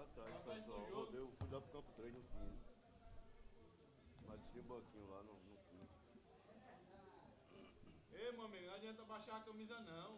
tarde, pessoal. Eu fui lá pro campo 3 no 15. Mas tinha banquinho lá no 15. Ei, meu amigo, não adianta baixar a camisa, não.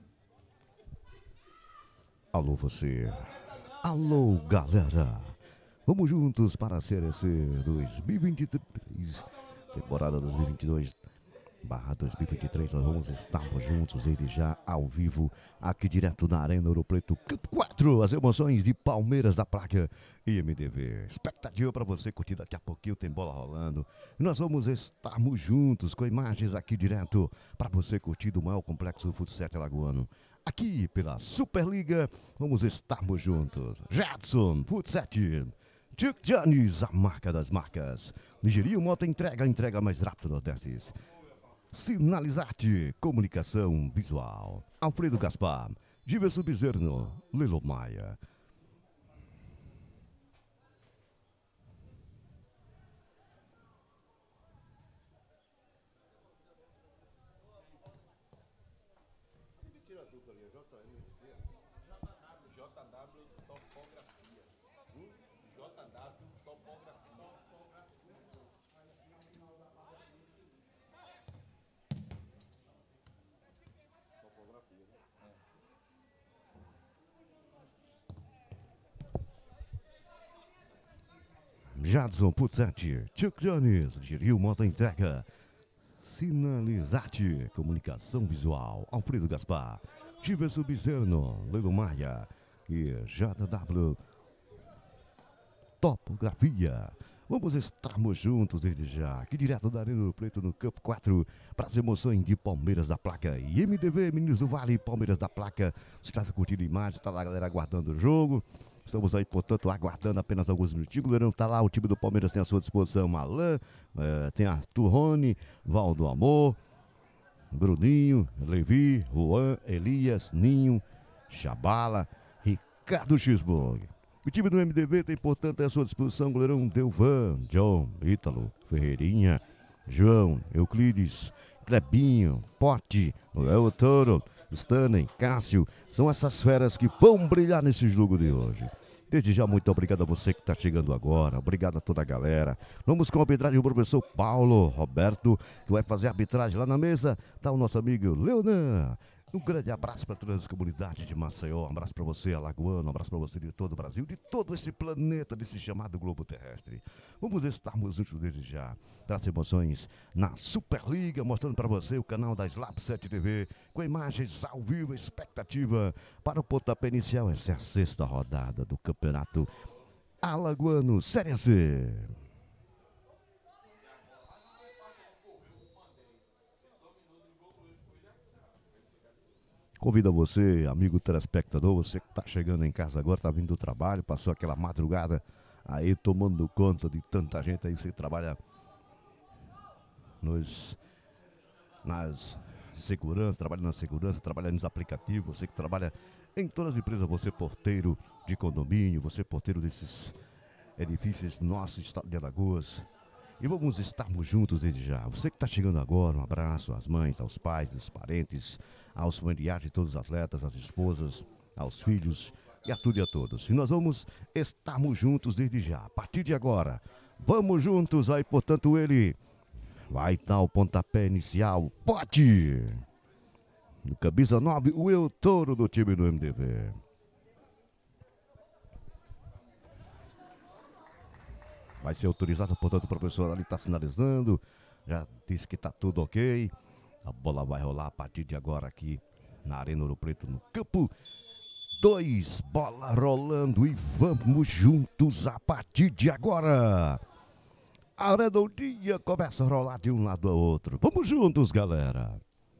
Alô, você. Alô, galera. Vamos juntos para a Série C 2023, temporada 2022/2023. Nós vamos estar juntos desde já, ao vivo, aqui direto da Arena Ouro Preto, Campo 4. As emoções de Palmeiras da Placa e MDV. Expectativa para você curtir daqui a pouquinho, tem bola rolando. E nós vamos estarmos juntos com imagens aqui direto para você curtir do maior complexo do futsal alagoano. Aqui pela Superliga, vamos estarmos juntos. Jadson, Futsal, Chuck Janis, a marca das marcas. Nigerinho Moto entrega, a entrega mais rápida do Nordeste. Sinalizarte, comunicação visual. Alfredo Gaspar, Giverson Bezerno, Lelo Maia. Tira a dupla ali, JM. JW Topografia. JW Topografia. Topografia, né? Jadson Putzati, Chuck Jones, Giril Moto entrega. Sinalizate, comunicação visual. Alfredo Gaspar, Giverson Bezerno, Lelo Maia e JW Topografia. Vamos estarmos juntos desde já, aqui direto da Arena Ouro Preto, no Campo 4, para as emoções de Palmeiras da Placa e MDV, Meninos do Vale, Palmeiras da Placa. Você está curtindo a imagem, está lá a galera aguardando o jogo. Estamos aí, portanto, aguardando apenas alguns minutinhos. O goleirão está lá, o time do Palmeiras tem à sua disposição Alain, tem Arthur Rony, Valdo Amor, Bruninho, Levi, Juan, Elias, Ninho, Chabala, Ricardo Xisburg. O time do MDV tem, portanto, à sua disposição goleirão Delvan, John, Ítalo, Ferreirinha, João, Euclides, Clebinho, Pote, Noel Toro, Stanley, Cássio. São essas feras que vão brilhar nesse jogo de hoje. Desde já, muito obrigado a você que está chegando agora. Obrigado a toda a galera. Vamos com a arbitragem do professor Paulo Roberto, que vai fazer a arbitragem lá na mesa. Está o nosso amigo Leonan. Um grande abraço para todas as comunidades de Maceió. Um abraço para você, alagoano. Um abraço para você de todo o Brasil, de todo esse planeta, desse chamado globo terrestre. Vamos estarmos juntos desde já. Traz emoções na Superliga, mostrando para você o canal da Slap 7 TV, com imagens ao vivo, expectativa para o pontapé inicial. Essa é a 6ª rodada do Campeonato Alagoano Série C. Convido a você, amigo telespectador, você que está chegando em casa agora, está vindo do trabalho, passou aquela madrugada aí tomando conta de tanta gente aí, você que trabalha nas segurança, trabalha na segurança, trabalha nos aplicativos, você que trabalha em todas as empresas, você porteiro de condomínio, você porteiro desses edifícios do nosso estado de Alagoas. E vamos estarmos juntos desde já. Você que está chegando agora, um abraço às mães, aos pais, aos parentes, aos familiares de todos os atletas, às esposas, aos filhos e a tudo e a todos. E nós vamos estarmos juntos desde já. A partir de agora, vamos juntos aí, portanto, ele vai dar o pontapé inicial. Pote! No camisa 9, o Eu Toro do time do MDV. Vai ser autorizado, portanto, o professor ali está sinalizando. Já disse que está tudo ok. A bola vai rolar a partir de agora aqui na Arena Ouro Preto, no campo 2. Bola rolando e vamos juntos a partir de agora. A redondinha começa a rolar de um lado ao outro. Vamos juntos, galera.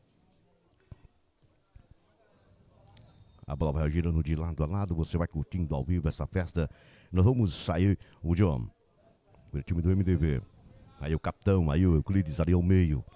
A bola vai girando de lado a lado. Você vai curtindo ao vivo essa festa. Nós vamos sair, o John, o time do MDV. Aí o capitão, aí o Euclides ali ao meio.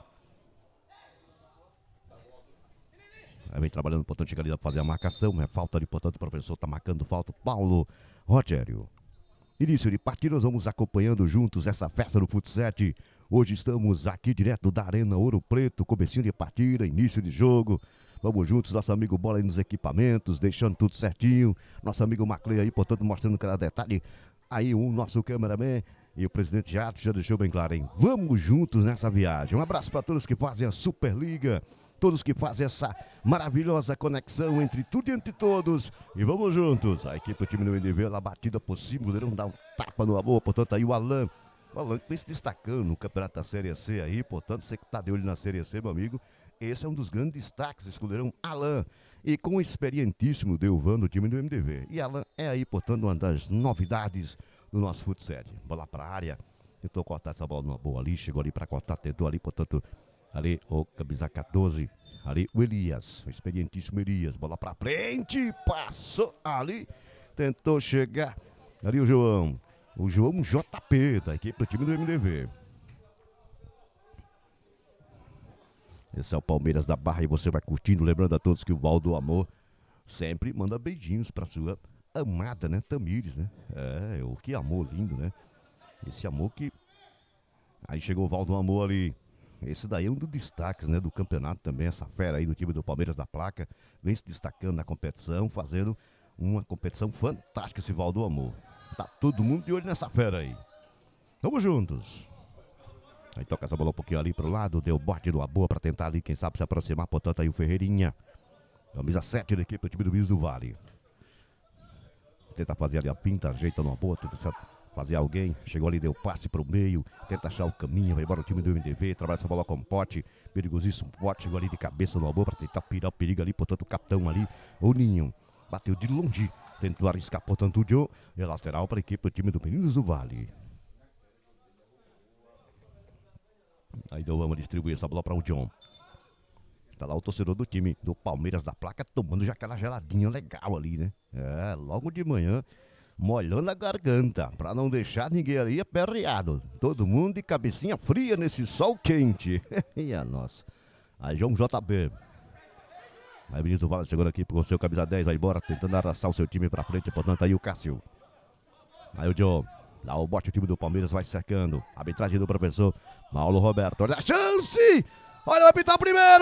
Aí vem trabalhando, portanto, chega ali a fazer a marcação. É falta de, portanto, o professor está marcando falta. Paulo Rogério. Início de partida, nós vamos acompanhando juntos essa festa do futsal. Hoje estamos aqui direto da Arena Ouro Preto. Comecinho de partida, início de jogo. Vamos juntos, nosso amigo Bola aí nos equipamentos, deixando tudo certinho. Nosso amigo Maclay aí, portanto, mostrando cada detalhe. Aí o nosso cameraman e o presidente Jato já deixou bem claro, hein? Vamos juntos nessa viagem. Um abraço para todos que fazem a Superliga, todos que fazem essa maravilhosa conexão entre tudo e entre todos. E vamos juntos. A equipe do time do MDV, ela batida por cima, o goleirão dá um tapa no amor, portanto aí o Alan que vem se destacando no campeonato da Série C aí, portanto, você que tá de olho na Série C, meu amigo, esse é um dos grandes destaques, esse goleirão Alan, e com o experientíssimo Delvan do time do MDV. E Alan é aí, portanto, uma das novidades do nosso futsal. Bola pra área, tentou cortar essa bola numa boa ali, chegou ali pra cortar, tentou ali, portanto, ali o camisa 14, ali o Elias, o experientíssimo Elias, bola pra frente, passou ali, tentou chegar, ali o João JP, da equipe do time do MDV. Esse é o Palmeiras da Barra e você vai curtindo, lembrando a todos que o Valdo Amor sempre manda beijinhos pra sua amada, né, Tamires, né? Que amor lindo, né? Esse amor que... Aí chegou o Valdo Amor ali. Esse daí é um dos destaques, né, do campeonato também, essa fera aí do time do Palmeiras da Placa, vem se destacando na competição, fazendo uma competição fantástica esse Valdo Amor. Tá todo mundo de olho nessa fera aí. Vamos juntos. Aí toca essa bola um pouquinho ali pro lado, deu bote numa boa pra tentar ali, quem sabe se aproximar, portanto aí o Ferreirinha. Camisa 7 da equipe do time do Minas do Vale. Tenta fazer ali a pinta, ajeita numa boa, tenta fazer alguém, chegou ali, deu passe pro meio, tenta achar o caminho, vai embora o time do MDV, trabalha essa bola com pote, perigosíssimo pote, chegou ali de cabeça numa boa pra tentar pirar o perigo ali, portanto o capitão ali, o Ninho, bateu de longe, tentou arriscar, portanto o Joe, é lateral para a equipe do time do Meninos do Vale. Aí então vamos distribuir essa bola para o John. Tá lá o torcedor do time do Palmeiras da Placa tomando já aquela geladinha legal ali, né? Logo de manhã, molhando a garganta, pra não deixar ninguém ali aperreado. Todo mundo de cabecinha fria nesse sol quente. E a nossa. Aí João JB. Aí o Vinícius Vale chegando aqui com o seu camisa 10, vai embora, tentando arrastar o seu time pra frente, portanto aí o Cássio. Aí o Joe. Dá o bote, o time do Palmeiras vai cercando. Arbitragem do professor Paulo Roberto. Olha a chance! Olha, vai pitar primeiro!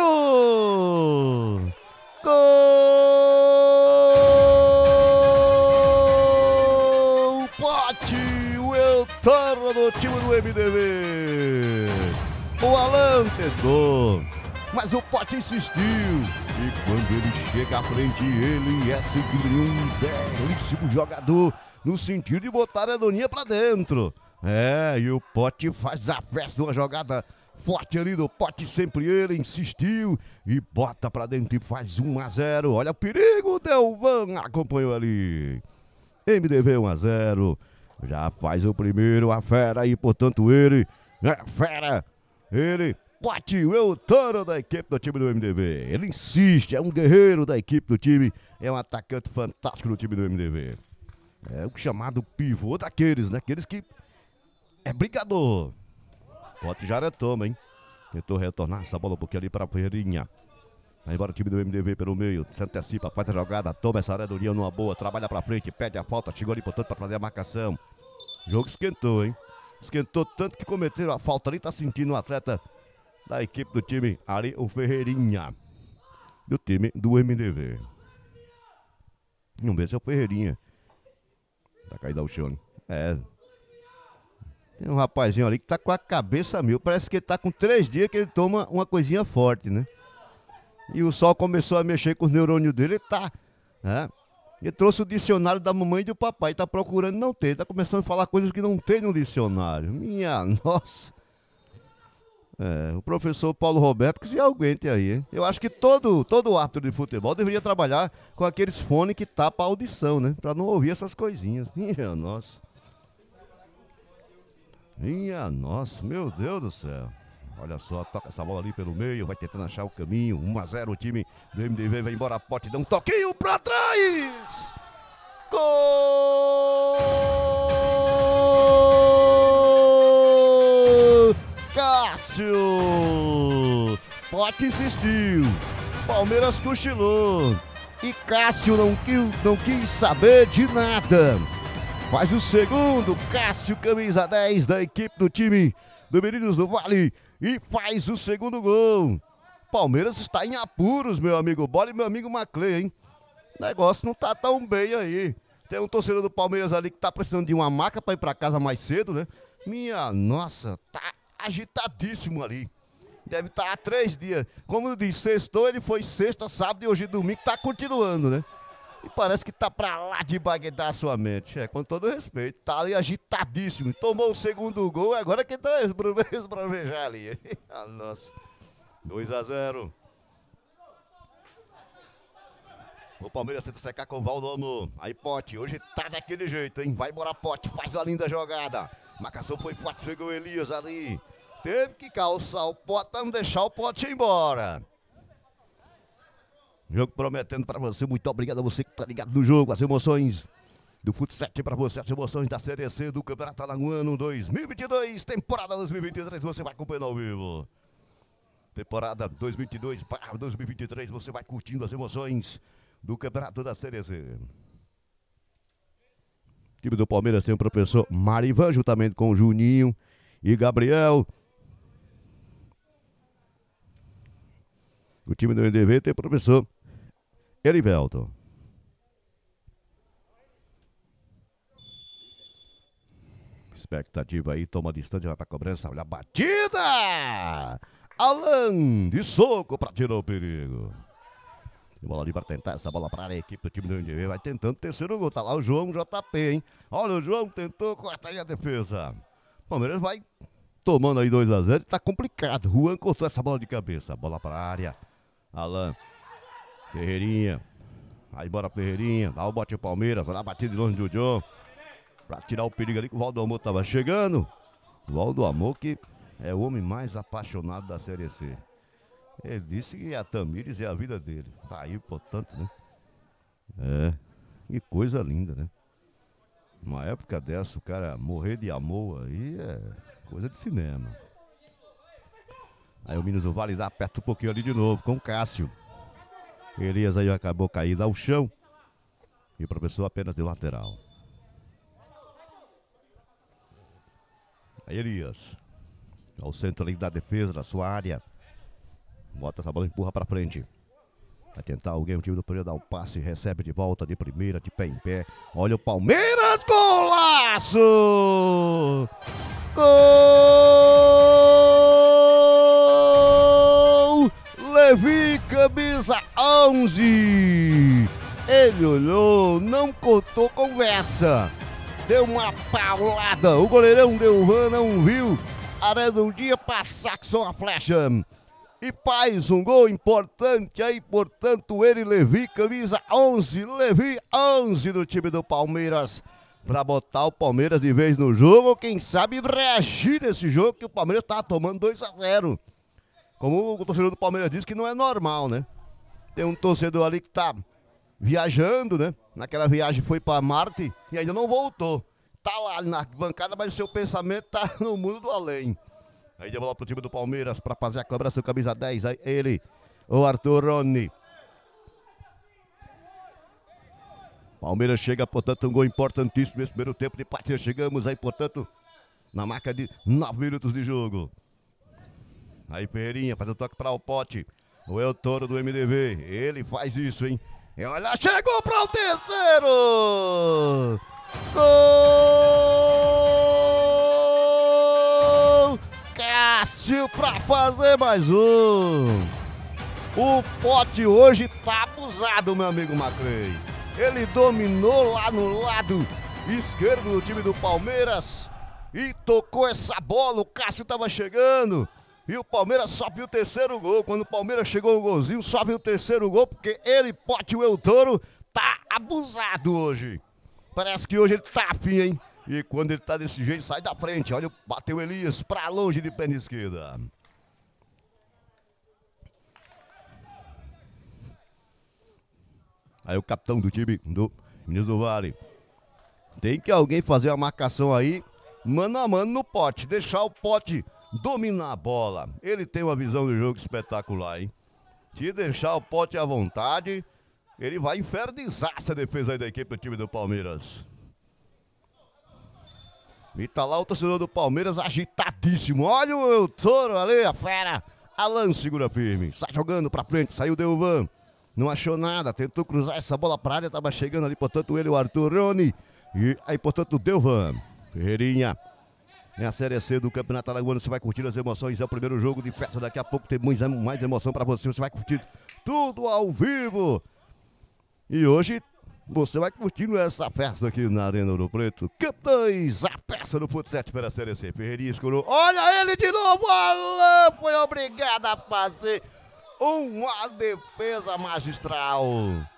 Gol! Pote! O Eutoro do time do MDV. O Alan tentou, mas o Pote insistiu. E quando ele chega à frente, ele é sempre um belíssimo jogador, no sentido de botar a doninha pra dentro. E o Pote faz a festa, uma jogada forte ali do Pote, sempre ele insistiu e bota pra dentro e faz 1-0. Olha o perigo, o Delvan acompanhou ali. MDV 1-0, já faz o primeiro, a fera aí, portanto ele, fera, ele, Pote, o Eutoro da equipe do time do MDV. Ele insiste, é um guerreiro da equipe do time, é um atacante fantástico do time do MDV. É o chamado pivô daqueles, né? Aqueles que é brigador. Pote já retoma, hein? Tentou retornar essa bola um pouquinho ali para a Ferreirinha. Vai embora o time do MDV pelo meio, se antecipa, faz a jogada, toma essa redoria numa boa, trabalha pra frente, pede a falta, chegou ali, portanto, pra fazer a marcação. O jogo esquentou, hein? Esquentou tanto que cometeram a falta ali, tá sentindo o atleta da equipe do time, ali o Ferreirinha, do time do MDV. Vamos ver se é o Ferreirinha. Tá caído ao chão, né? Tem um rapazinho ali que tá com a cabeça mil, parece que ele tá com 3 dias que ele toma uma coisinha forte, né? E o sol começou a mexer com os neurônios dele, ele trouxe o dicionário da mamãe e do papai, tá procurando, não tem, tá começando a falar coisas que não tem no dicionário. Minha nossa. O professor Paulo Roberto que se aguente aí, hein? Eu acho que todo árbitro de futebol deveria trabalhar com aqueles fones que tapa a audição, né? Pra não ouvir essas coisinhas. Minha nossa. Minha nossa, meu Deus do céu. Olha só, toca essa bola ali pelo meio, vai tentando achar o caminho. 1-0 o time do MDV, vai embora, Pote, dá um toquinho pra trás. Gol! Cássio! Pote insistiu, Palmeiras cochilou e Cássio não quis saber de nada. Faz o segundo, Cássio, camisa 10 da equipe do time do Meninos do Vale, e faz o segundo gol. Palmeiras está em apuros, meu amigo Bola e meu amigo Maclay, hein? O negócio não tá tão bem aí. Tem um torcedor do Palmeiras ali que tá precisando de uma maca pra ir pra casa mais cedo, né? Minha nossa, tá agitadíssimo ali. Deve estar há 3 dias. Como eu disse, sextou, ele foi sexta, sábado e hoje domingo, tá continuando, né? E parece que tá pra lá de baguetar a sua mente. Com todo respeito, tá ali agitadíssimo. Tomou o segundo gol, agora que tá esbravejar ali. Nossa. 2-0. O Palmeiras tenta secar com o Valdomo. Aí Pote, hoje tá daquele jeito, hein? Vai embora Pote, faz uma linda jogada. Marcação foi forte, chegou o Elias ali. Teve que calçar o Pote pra não deixar o Pote ir embora. Jogo prometendo pra você. Muito obrigado a você que tá ligado no jogo. As emoções do Futsal pra você. As emoções da Série C do Campeonato Alagoano 2022. Temporada 2023. Você vai acompanhando ao vivo. Temporada 2022 para 2023. Você vai curtindo as emoções do Campeonato da Série C. O time do Palmeiras tem o professor Marivan, juntamente com o Juninho e Gabriel. O time do NDV tem o professor Erivelton. Expectativa aí, toma distância, vai pra cobrança, olha a batida! Alan de soco pra tirar o perigo. Bola ali para tentar essa bola para a equipe do time do NDV. Vai tentando o terceiro gol. Tá lá o João JP, hein? Olha, o João tentou, corta aí a defesa. O Palmeiras vai tomando aí 2-0. Tá complicado. Juan cortou essa bola de cabeça. Bola para a área. Alan. Ferreirinha. Aí bora Ferreirinha. Dá o bote o Palmeiras. Olha a batida de longe do John. Pra tirar o perigo ali que o Valdo Amor tava chegando. O Valdo Amor que é o homem mais apaixonado da Série C. Ele disse que a Tamires é a vida dele. Tá aí, portanto, né? É, que coisa linda, né? Uma época dessa, o cara morrer de amor aí é coisa de cinema. Aí o Minas do Vale dá aperta um pouquinho ali de novo com o Cássio. Elias aí acabou caindo ao chão. E o professor apenas de lateral. Aí Elias. Ao centro ali da defesa, da sua área. Bota essa bola, empurra pra frente. Vai tentar alguém, o time do Palmeiras dá um passe, recebe de volta, de primeira, de pé em pé. Olha o Palmeiras, golaço! Gol! Levi, camisa 11. Ele olhou, não contou conversa. Deu uma paulada, o goleirão deu van, não viu. Arando um dia passar com sua flecha. E faz um gol importante aí, portanto, ele, Levi, camisa 11, Levi 11 do time do Palmeiras, para botar o Palmeiras de vez no jogo, ou quem sabe reagir nesse jogo, que o Palmeiras tá tomando 2-0. Como o torcedor do Palmeiras disse que não é normal, né? Tem um torcedor ali que tá viajando, né? Naquela viagem foi para Marte e ainda não voltou. Tá lá na bancada, mas o seu pensamento tá no mundo do além. Aí de bola pro time do Palmeiras para fazer a cobrança, camisa 10, aí ele, o Arthur Rony. Palmeiras chega, portanto, um gol importantíssimo nesse primeiro tempo de partida. Chegamos aí, portanto, na marca de 9 minutos de jogo. Aí Ferreirinha faz o toque para o Pote. O El Toro do MDV, ele faz isso, hein? E olha, chegou para o terceiro! Gol! Cássio para fazer mais um. O Pote hoje tá abusado, meu amigo Maclay. Ele dominou lá no lado esquerdo do time do Palmeiras e tocou essa bola. O Cássio tava chegando e o Palmeiras só viu o terceiro gol. Quando o Palmeiras chegou no golzinho, só viu o terceiro gol, porque ele, Pote, o El Toro, tá abusado hoje. Parece que hoje ele tá afim, hein? E quando ele tá desse jeito, sai da frente. Olha, bateu Elias pra longe de perna esquerda. Aí o capitão do time do Minas do Vale. Tem que alguém fazer a marcação aí, mano a mano no Pote. Deixar o Pote dominar a bola. Ele tem uma visão de jogo espetacular, hein? Se deixar o Pote à vontade, ele vai infernizar essa defesa aí da equipe do time do Palmeiras. E tá lá o torcedor do Palmeiras agitadíssimo. Olha o Toro ali, a fera. Alan segura firme, sai jogando pra frente, saiu Delvan. Não achou nada, tentou cruzar essa bola pra área, tava chegando ali, portanto, ele, o Arthur Rony. E aí, portanto, o Delvan. Ferreirinha. É a Série C do Campeonato Alagoano, você vai curtir as emoções, é o primeiro jogo de festa, daqui a pouco tem mais emoção pra você, você vai curtir tudo ao vivo. E hoje, você vai curtindo essa festa aqui na Arena Ouro Preto. Capitães, a peça do futsal para a Série C. Ferreirinha escorou, olha ele de novo, Alan foi obrigado a fazer uma defesa magistral.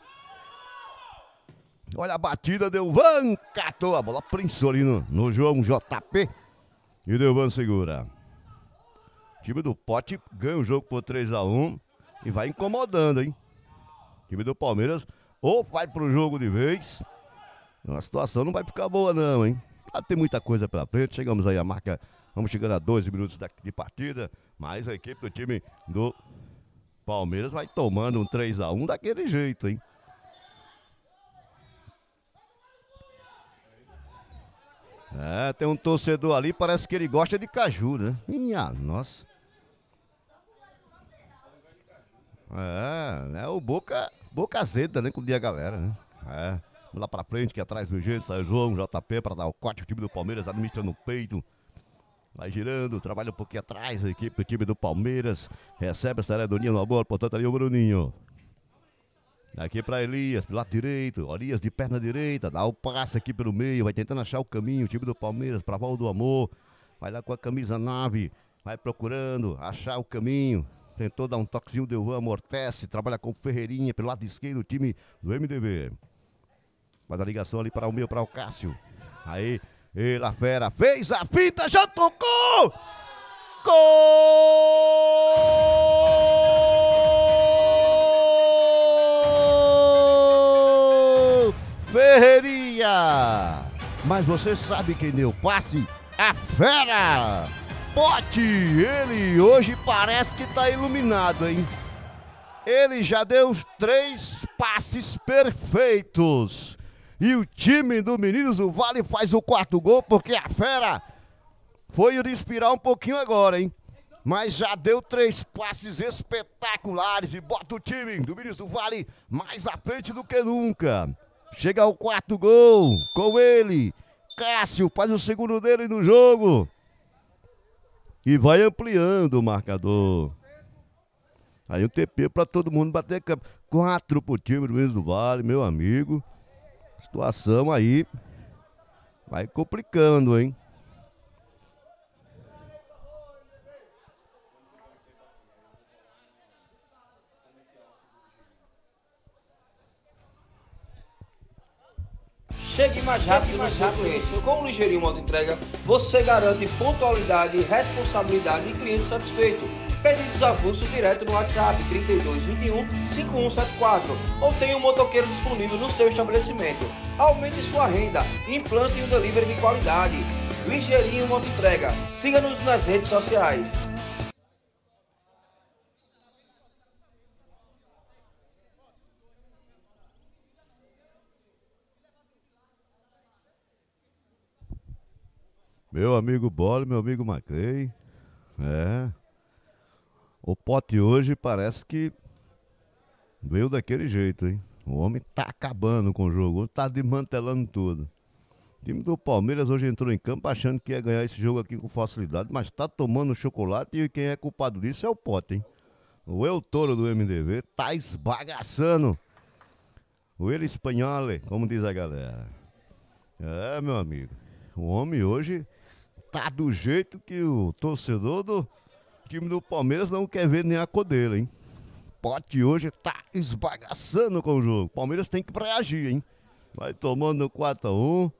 Olha a batida, Delvan catou a bola, prensou ali no João JP. E o Delvan segura. O time do Pote ganha o jogo por 3-1 e vai incomodando, hein? O time do Palmeiras ou vai pro jogo de vez. A situação não vai ficar boa não, hein? Tem muita coisa pela frente, chegamos aí a marca, vamos chegando a 12 minutos de partida, mas a equipe do time do Palmeiras vai tomando um 3-1 daquele jeito, hein? É, tem um torcedor ali, parece que ele gosta de caju, né? Minha nossa. É o boca azeda, né? Como diz a galera, né? É, vamos lá pra frente, que atrás do jeito, sai o João, JP para dar o corte, o time do Palmeiras administra no peito. Vai girando, trabalha um pouquinho atrás, a equipe do time do Palmeiras. Recebe essa redoninha no bola, portanto ali o Bruninho. Aqui para Elias, do lado direito, Elias de perna direita, dá o passe aqui pelo meio, vai tentando achar o caminho, o time do Palmeiras, para Val do Amor, vai lá com a camisa 9, vai procurando achar o caminho, tentou dar um toquezinho, Delvan amortece, trabalha com o Ferreirinha, pelo lado esquerdo, o time do MDV. Vai dar ligação ali para o meio, para o Cássio, aí, ele, a fera, fez a finta, já tocou! Gol! Ferreirinha! Mas você sabe quem deu passe? A fera! Pote! Ele hoje parece que tá iluminado, hein? Ele já deu 3 passes perfeitos. E o time do Meninos do Vale faz o 4º gol, porque a fera foi o inspirar um pouquinho agora, hein? Mas já deu 3 passes espetaculares e bota o time do Meninos do Vale mais à frente do que nunca. Chega ao 4º gol com ele. Cássio faz o segundo dele no jogo. E vai ampliando o marcador. Aí um TP para todo mundo bater 4 pro time do Meninos do Vale, meu amigo. Situação aí vai complicando, hein? Chegue mais rápido no seu cliente. Com o Ligeirinho Modo Entrega, você garante pontualidade, responsabilidade e cliente satisfeito. Pedidos avulsos direto no WhatsApp 3221 5174 ou tenha um motoqueiro disponível no seu estabelecimento. Aumente sua renda, implante um delivery de qualidade. Ligeirinho Modo Entrega. Siga-nos nas redes sociais. Meu amigo Bola, meu amigo Maclay. O Pote hoje parece que veio daquele jeito, hein? O homem tá acabando com o jogo, tá desmantelando tudo. O time do Palmeiras hoje entrou em campo achando que ia ganhar esse jogo aqui com facilidade, mas tá tomando chocolate e quem é culpado disso é o Pote, hein? O El Toro do MDV tá esbagaçando. O ele espanhole, como diz a galera. Meu amigo, o homem hoje tá do jeito que o torcedor do time do Palmeiras não quer ver nem a cor dele, hein? Pote hoje tá esbagaçando com o jogo. Palmeiras tem que reagir, hein? Vai tomando 4-1.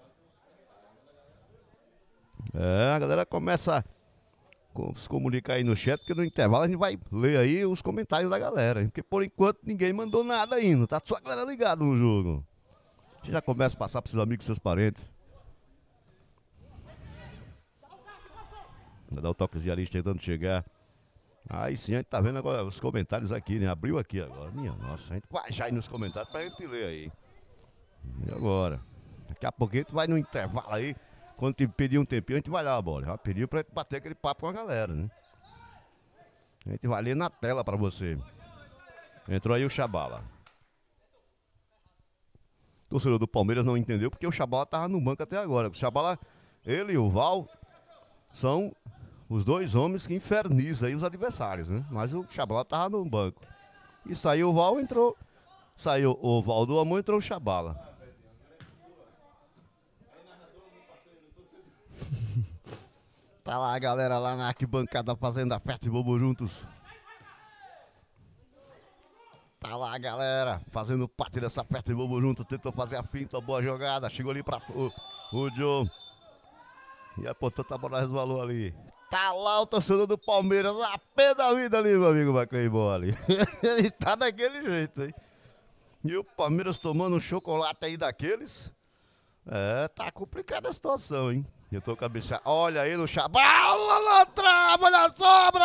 A galera começa a se comunicar aí no chat, porque no intervalo a gente vai ler aí os comentários da galera, hein? Porque por enquanto ninguém mandou nada ainda. Tá só a galera ligada no jogo. A gente já começa a passar pros seus amigos e seus parentes. Vai dar o toquezinho ali, tentando chegar. Aí sim, a gente tá vendo agora os comentários aqui, né? Abriu aqui agora. Minha nossa, a gente vai já ir nos comentários pra gente ler aí. E agora? Daqui a pouquinho a gente vai no intervalo aí. Quando te pedir um tempinho, a gente vai lá, bola. Já pediu pra gente bater aquele papo com a galera, né? A gente vai ler na tela pra você. Entrou aí o Chabala. O torcedor do Palmeiras não entendeu porque o Chabala tava no banco até agora. O Chabala, ele e o Val são os dois homens que infernizam aí os adversários, né? Mas o Chabala tava no banco. E saiu o Val, entrou. Saiu o Val do Amor, entrou o Chabala. Tá lá a galera lá na arquibancada fazendo a festa de bobo juntos. Tá lá a galera fazendo parte dessa festa de bobo juntos. Tentou fazer a finta, boa jogada. Chegou ali pra o John. E a portanto a bola resvalou ali. Tá lá o torcedor do Palmeiras, a pé da vida ali, meu amigo Bacleibol ali. Ele tá daquele jeito, hein? E o Palmeiras tomando um chocolate aí daqueles. É, tá complicada a situação, hein? Eu tô cabeceando. Olha aí no Chabala, lá trava, olha a sobra!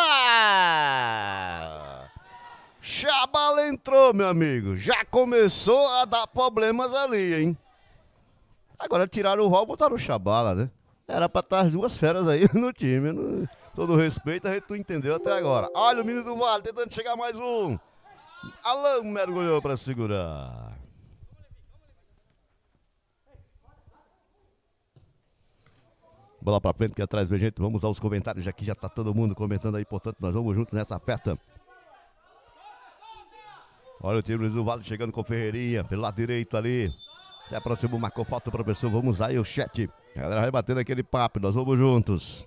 Chabala entrou, meu amigo. Já começou a dar problemas ali, hein? Agora tiraram o Val e botaram o Chabala, né? Era pra estar as duas feras aí no time. No... Todo respeito, a gente não entendeu até agora. Olha o menino do Vale tentando chegar mais um. Alan mergulhou pra segurar. Bola pra frente, que atrás vem gente. Vamos aos comentários aqui, já tá todo mundo comentando aí, portanto nós vamos juntos nessa festa. Olha o time do Vale chegando com o Ferreirinha, pelo lado direito ali. Se aproximou, marcou falta o professor, vamos aí o chat. A galera vai batendo aquele papo, nós vamos juntos.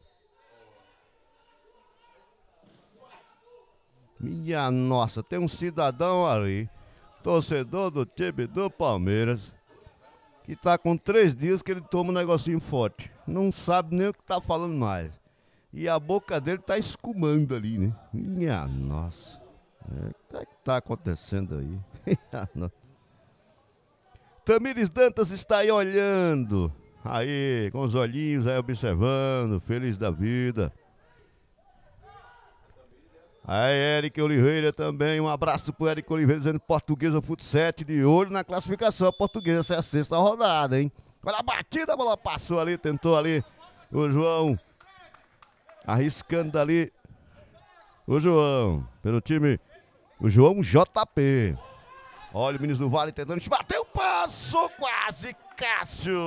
Minha nossa, tem um cidadão ali, torcedor do time do Palmeiras, que tá com 3 dias que ele toma um negocinho forte. Não sabe nem o que tá falando mais. E a boca dele tá escumando ali, né? Minha nossa. O que tá acontecendo aí? Tamires Dantas está aí olhando. Aí, com os olhinhos aí observando, feliz da vida. Aí, Eric Oliveira também, um abraço pro Eric Oliveira, dizendo Portuguesa Fut 7 de olho na classificação. A Portuguesa, essa é a 6ª rodada, hein? Olha a batida, a bola passou ali, tentou ali o João, arriscando dali o João, pelo time, o João JP. Olha o Minas do Vale tentando, bateu, passou quase, Cássio.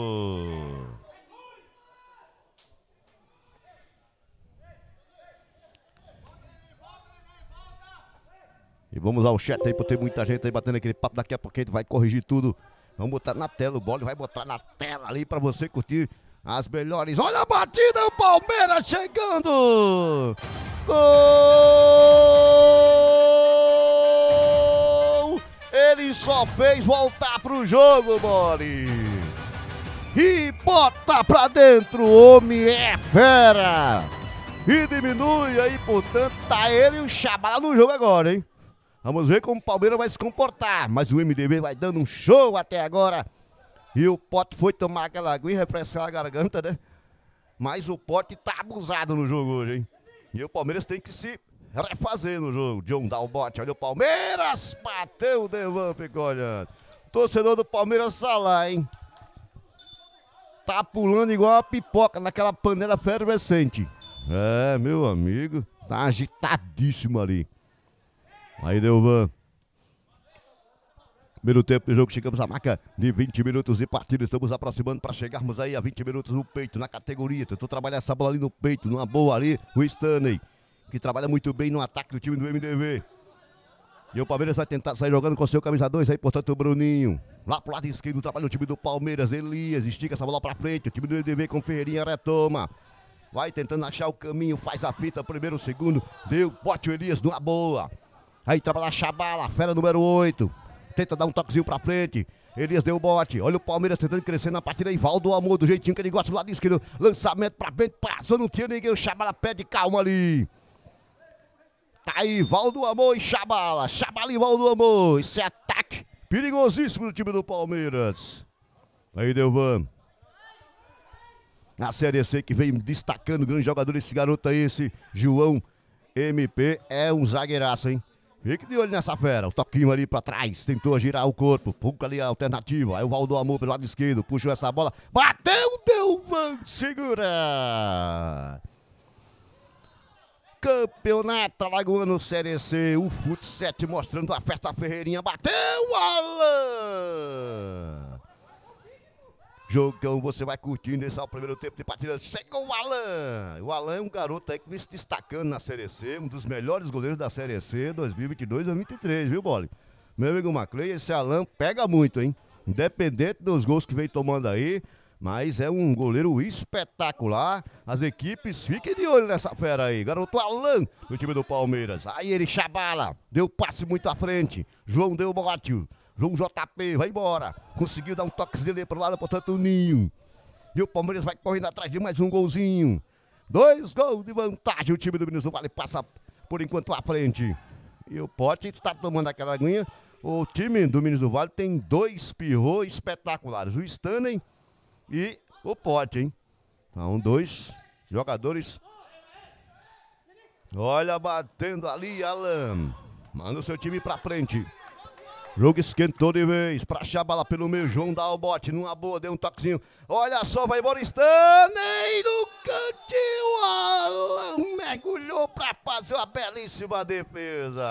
E vamos ao chat aí, por ter muita gente aí batendo aquele papo. Daqui a pouco a gente vai corrigir tudo. Vamos botar na tela, o Bola vai botar na tela ali pra você curtir as melhores. Olha a batida, o Palmeiras chegando! Gol! Ele só fez voltar pro jogo, Boli. E bota pra dentro, o homem é fera! E diminui aí, portanto, tá ele e o Chabala no jogo agora, hein? Vamos ver como o Palmeiras vai se comportar. Mas o MDB vai dando um show até agora. E o Pote foi tomar aquela aguinha e refrescar a garganta, né? Mas o Pote tá abusado no jogo hoje, hein? E o Palmeiras tem que se refazer no jogo. John dá o bote. Olha o Palmeiras. Bateu o Devan, ficou olhando. Torcedor do Palmeiras tá lá, hein? Tá pulando igual a pipoca naquela panela fervescente. É, meu amigo. Tá agitadíssimo ali. Aí deu van. Primeiro tempo do jogo, chegamos à marca de 20 minutos de partida. Estamos aproximando para chegarmos aí a 20 minutos no peito, na categoria. Tentou trabalhar essa bola ali no peito, numa boa ali, o Stanley, que trabalha muito bem no ataque do time do MDV. E o Palmeiras vai tentar sair jogando com seu camisa 2 aí, portanto o Bruninho. Lá pro lado esquerdo trabalha o time do Palmeiras, Elias, estica essa bola para frente. O time do MDV com Ferreirinha retoma. Vai tentando achar o caminho, faz a fita, primeiro, segundo. Deu, bote o Elias numa boa. Aí trabalha a Chabala, fera número 8. Tenta dar um toquezinho pra frente. Elias deu o bote. Olha o Palmeiras tentando crescer na partida. Aí Valdo Amor, do jeitinho que ele gosta do lado esquerdo. Lançamento pra frente, passou, não tinha ninguém. O Chabala pede calma ali. Tá aí, Valdo Amor e Chabala. Chabala e Valdo Amor. Esse é ataque perigosíssimo do time do Palmeiras. Aí deu van. Na Série C que vem destacando, grande jogador esse garoto aí, esse João MP. É um zagueiraço, hein? Fique de olho nessa fera, o toquinho ali pra trás, tentou girar o corpo, pouco ali a alternativa, aí o Valdo Amor pelo lado esquerdo, puxou essa bola, bateu, deu, segura! Campeonato Alagoano Série C, o Fut 7 mostrando a festa Ferreirinha, bateu o Alan! Jogão, você vai curtindo, esse é o primeiro tempo de partida, chegou o Alan é um garoto aí que vem se destacando na Série C, um dos melhores goleiros da Série C 2022-2023, viu, Bole? Meu amigo Maclay, esse Alan pega muito, hein? Independente dos gols que vem tomando aí, mas é um goleiro espetacular. As equipes fiquem de olho nessa fera aí. Garoto Alan, do time do Palmeiras. Aí ele chabala, deu passe muito à frente. João deu bote. João JP, vai embora. Conseguiu dar um toquezinho ali pro lado, portanto, o Ninho. E o Palmeiras vai correndo atrás de mais um golzinho. 2 gols de vantagem. O time do Minas do Vale passa por enquanto à frente. E o Pote está tomando aquela aguinha. O time do Minas do Vale tem 2 pirrô espetaculares. O Stanley e o Pote, hein? Então, 2 jogadores. Olha, batendo ali, Alan. Manda o seu time pra frente. Jogo esquentou de vez. Pra chabala pelo meio. João dá o bote. Numa boa, deu um toquezinho. Olha só, vai embora Stanley no cantinho. Alan mergulhou pra fazer uma belíssima defesa.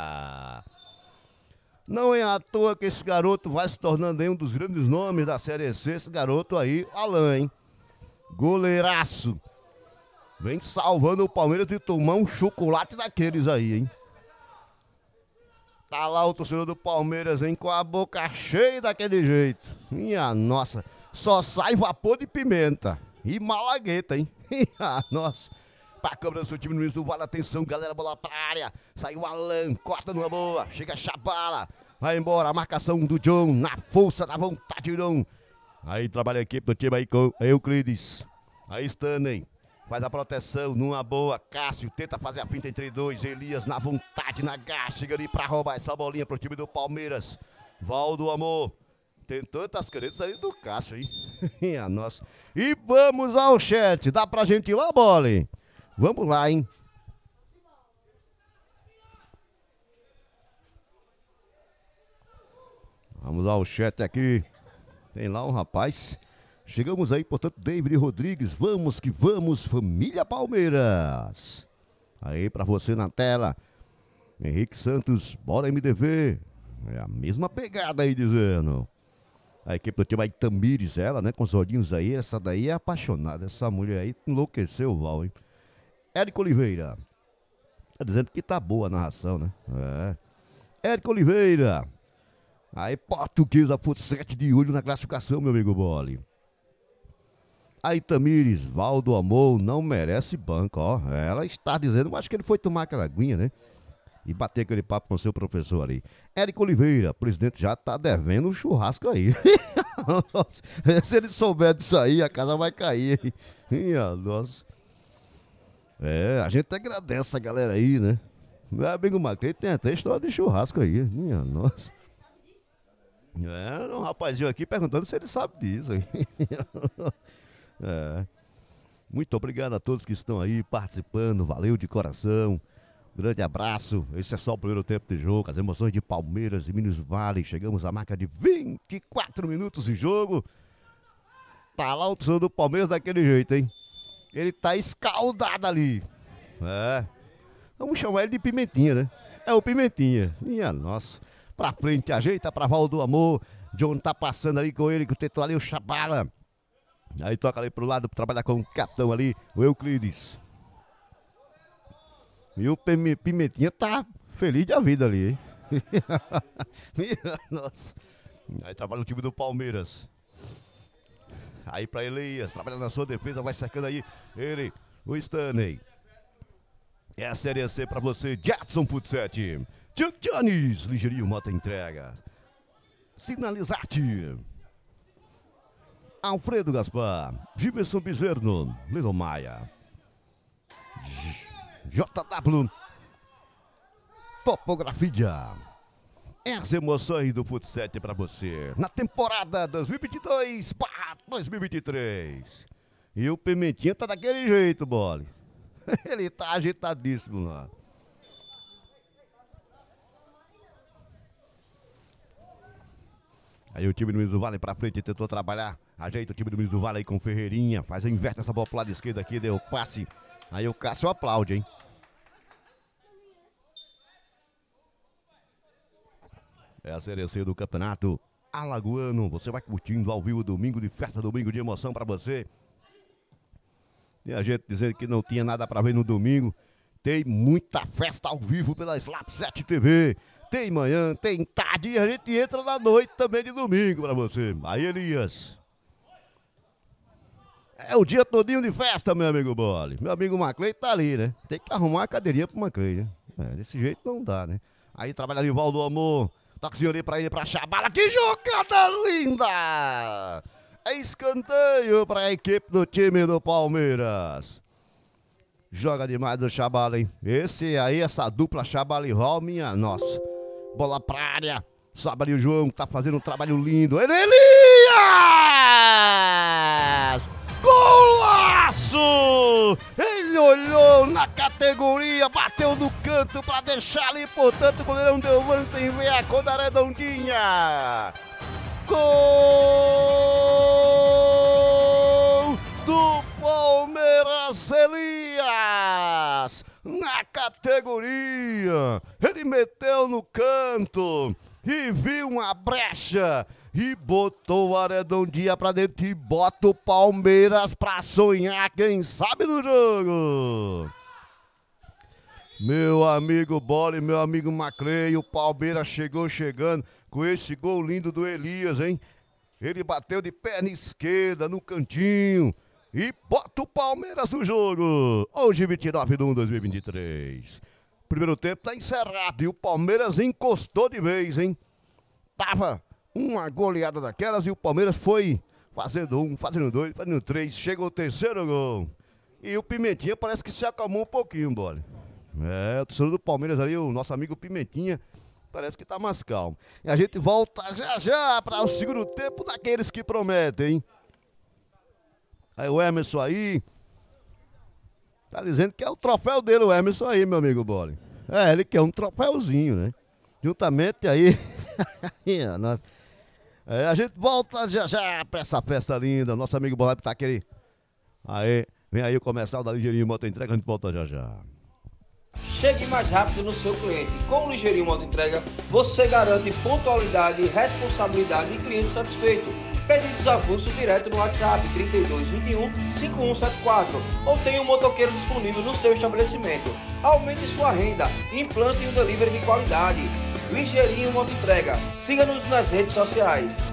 Não é à toa que esse garoto vai se tornando aí um dos grandes nomes da Série C. Esse garoto aí, Alan, hein? Goleiraço. Vem salvando o Palmeiras de tomar um chocolate daqueles aí, hein? Tá lá o torcedor do Palmeiras, hein? Com a boca cheia daquele jeito. Minha nossa, só sai vapor de pimenta. E malagueta, hein? Minha nossa. Pra câmera do seu time no Minas do Vale, atenção, galera, bola pra área. Saiu o Alan, corta numa boa. Chega a chabala. Vai embora, a marcação do John, na força, na vontade do John. Aí trabalha a equipe do time aí com Euclides. Aí Stanley, faz a proteção, numa boa. Cássio tenta fazer a finta entre 2. Elias na vontade, na garra. Chega ali pra roubar essa bolinha pro time do Palmeiras. Valdo Amor. Tem tantas canetas ali do Cássio, hein? Minha nossa. E vamos ao chat. Dá pra gente ir lá, Bole? Vamos lá, hein? Vamos ao chat aqui. Tem lá um rapaz. Chegamos aí, portanto, David Rodrigues. Vamos que vamos, família Palmeiras. Aí pra você na tela. Henrique Santos, bora MDV. É a mesma pegada aí dizendo. A equipe do time aí, Tamires, ela, né? Com os olhinhos aí. Essa daí é apaixonada. Essa mulher aí enlouqueceu o Val, hein? Érico Oliveira. Tá dizendo que tá boa a narração, né? É. Érico Oliveira. Aí, Portuguesa, Fut 7 de olho na classificação, meu amigo Bole. Aí, Tamires, Valdo Amor, não merece banco, ó. Ela está dizendo, mas acho que ele foi tomar aquela aguinha, né? E bater aquele papo com o seu professor ali. Érico Oliveira, presidente já tá devendo um churrasco aí. Se ele souber disso aí, a casa vai cair. Minha nossa. É, a gente agradece a galera aí, né? Meu amigo Maclay tem até história de churrasco aí. Minha nossa. É, um rapazinho aqui perguntando se ele sabe disso aí. É. Muito obrigado a todos que estão aí participando. Valeu de coração. Grande abraço. Esse é só o primeiro tempo de jogo. As emoções de Palmeiras e Minas Vale. Chegamos à marca de 24 minutos de jogo. Tá lá o torcedor do Palmeiras daquele jeito, hein? Ele tá escaldado ali. É. Vamos chamar ele de Pimentinha, né? É o Pimentinha. Minha nossa. Pra frente, ajeita pra Valdo Amor. John tá passando ali com ele, que tentou ali o Chabala. Aí toca ali pro lado, trabalhar com o capitão ali, o Euclides. E o Pimentinha tá feliz da vida ali, hein? Minha nossa. Aí trabalha o time do Palmeiras. Aí pra Elias, trabalha na sua defesa, vai cercando aí ele, o Stanley. É a Série C pra você, Jackson Fut 7. Jones, ligeirinho, moto entrega. Sinalizate. Alfredo Gaspar, Giverson Bezerno, Lilo Maia. JW. Topografia. As emoções do Fut 7 pra você. Na temporada 2022/2023. E o Pimentinha tá daquele jeito, Bole. Ele tá agitadíssimo lá. Aí o time do Minas do Vale pra frente tentou trabalhar. Ajeita o time do Minas do Vale aí com o Ferreirinha. Faz a inverte essa bola pro lado esquerdo aqui, deu passe. Aí o Cássio aplaude, hein? É a Série C do Campeonato Alagoano. Você vai curtindo ao vivo, domingo de festa, domingo de emoção pra você. E a gente dizendo que não tinha nada pra ver no domingo. Tem muita festa ao vivo pela Slap 7 TV. Tem manhã, tem tarde e a gente entra na noite também de domingo pra você. Aí, Elias. É o dia todinho de festa, meu amigo Bole. Meu amigo Maclei tá ali, né? Tem que arrumar uma cadeirinha pro Maclei, né? Desse jeito não dá, né? Aí trabalha ali o Valdo Amor. Toquezinho ali pra ele, pra Chabala. Que jogada linda! É escanteio pra equipe do time do Palmeiras. Joga demais do Chabala, hein? Esse aí, essa dupla Chabala e Val, minha nossa. Bola pra área. Sobe ali o João, que tá fazendo um trabalho lindo. Ele, Elias! Golaço! Ele olhou na categoria, bateu no canto pra deixar ali, portanto, o goleirão deu van sem ver a cor da redondinha. Gol do Palmeiras, Elias! Na categoria, ele meteu no canto e viu uma brecha e botou a redondinha pra dentro e bota o Palmeiras pra sonhar, quem sabe, no jogo. Meu amigo Bola, meu amigo Maclei, o Palmeiras chegou chegando com esse gol lindo do Elias, hein? Ele bateu de perna esquerda no cantinho e bota o Palmeiras no jogo. Hoje, 29/1/2023. Primeiro tempo tá encerrado e o Palmeiras encostou de vez, hein? Tava uma goleada daquelas e o Palmeiras foi fazendo um, fazendo dois, fazendo três. Chegou o terceiro gol. E o Pimentinha parece que se acalmou um pouquinho, Bola. O torcedor do Palmeiras ali, o nosso amigo Pimentinha, parece que tá mais calmo. E a gente volta já já para o segundo tempo daqueles que prometem, hein? Aí o Emerson aí tá dizendo que é o troféu dele, o Emerson aí, meu amigo Bola. Ele quer um troféuzinho, né? Juntamente aí. Nossa. A gente volta já já pra essa festa linda. Nosso amigo Bola tá aquele. Aí, vem aí o comercial da Ligeirinho Moto Entrega, a gente volta já já. Chegue mais rápido no seu cliente. Com o Ligeirinho Moto Entrega, você garante pontualidade, responsabilidade e cliente satisfeito. Pedidos avulsos direto no WhatsApp 3221-5174 ou tenha um motoqueiro disponível no seu estabelecimento. Aumente sua renda, implante um delivery de qualidade. Ligeirinho Moto Entrega. Siga-nos nas redes sociais.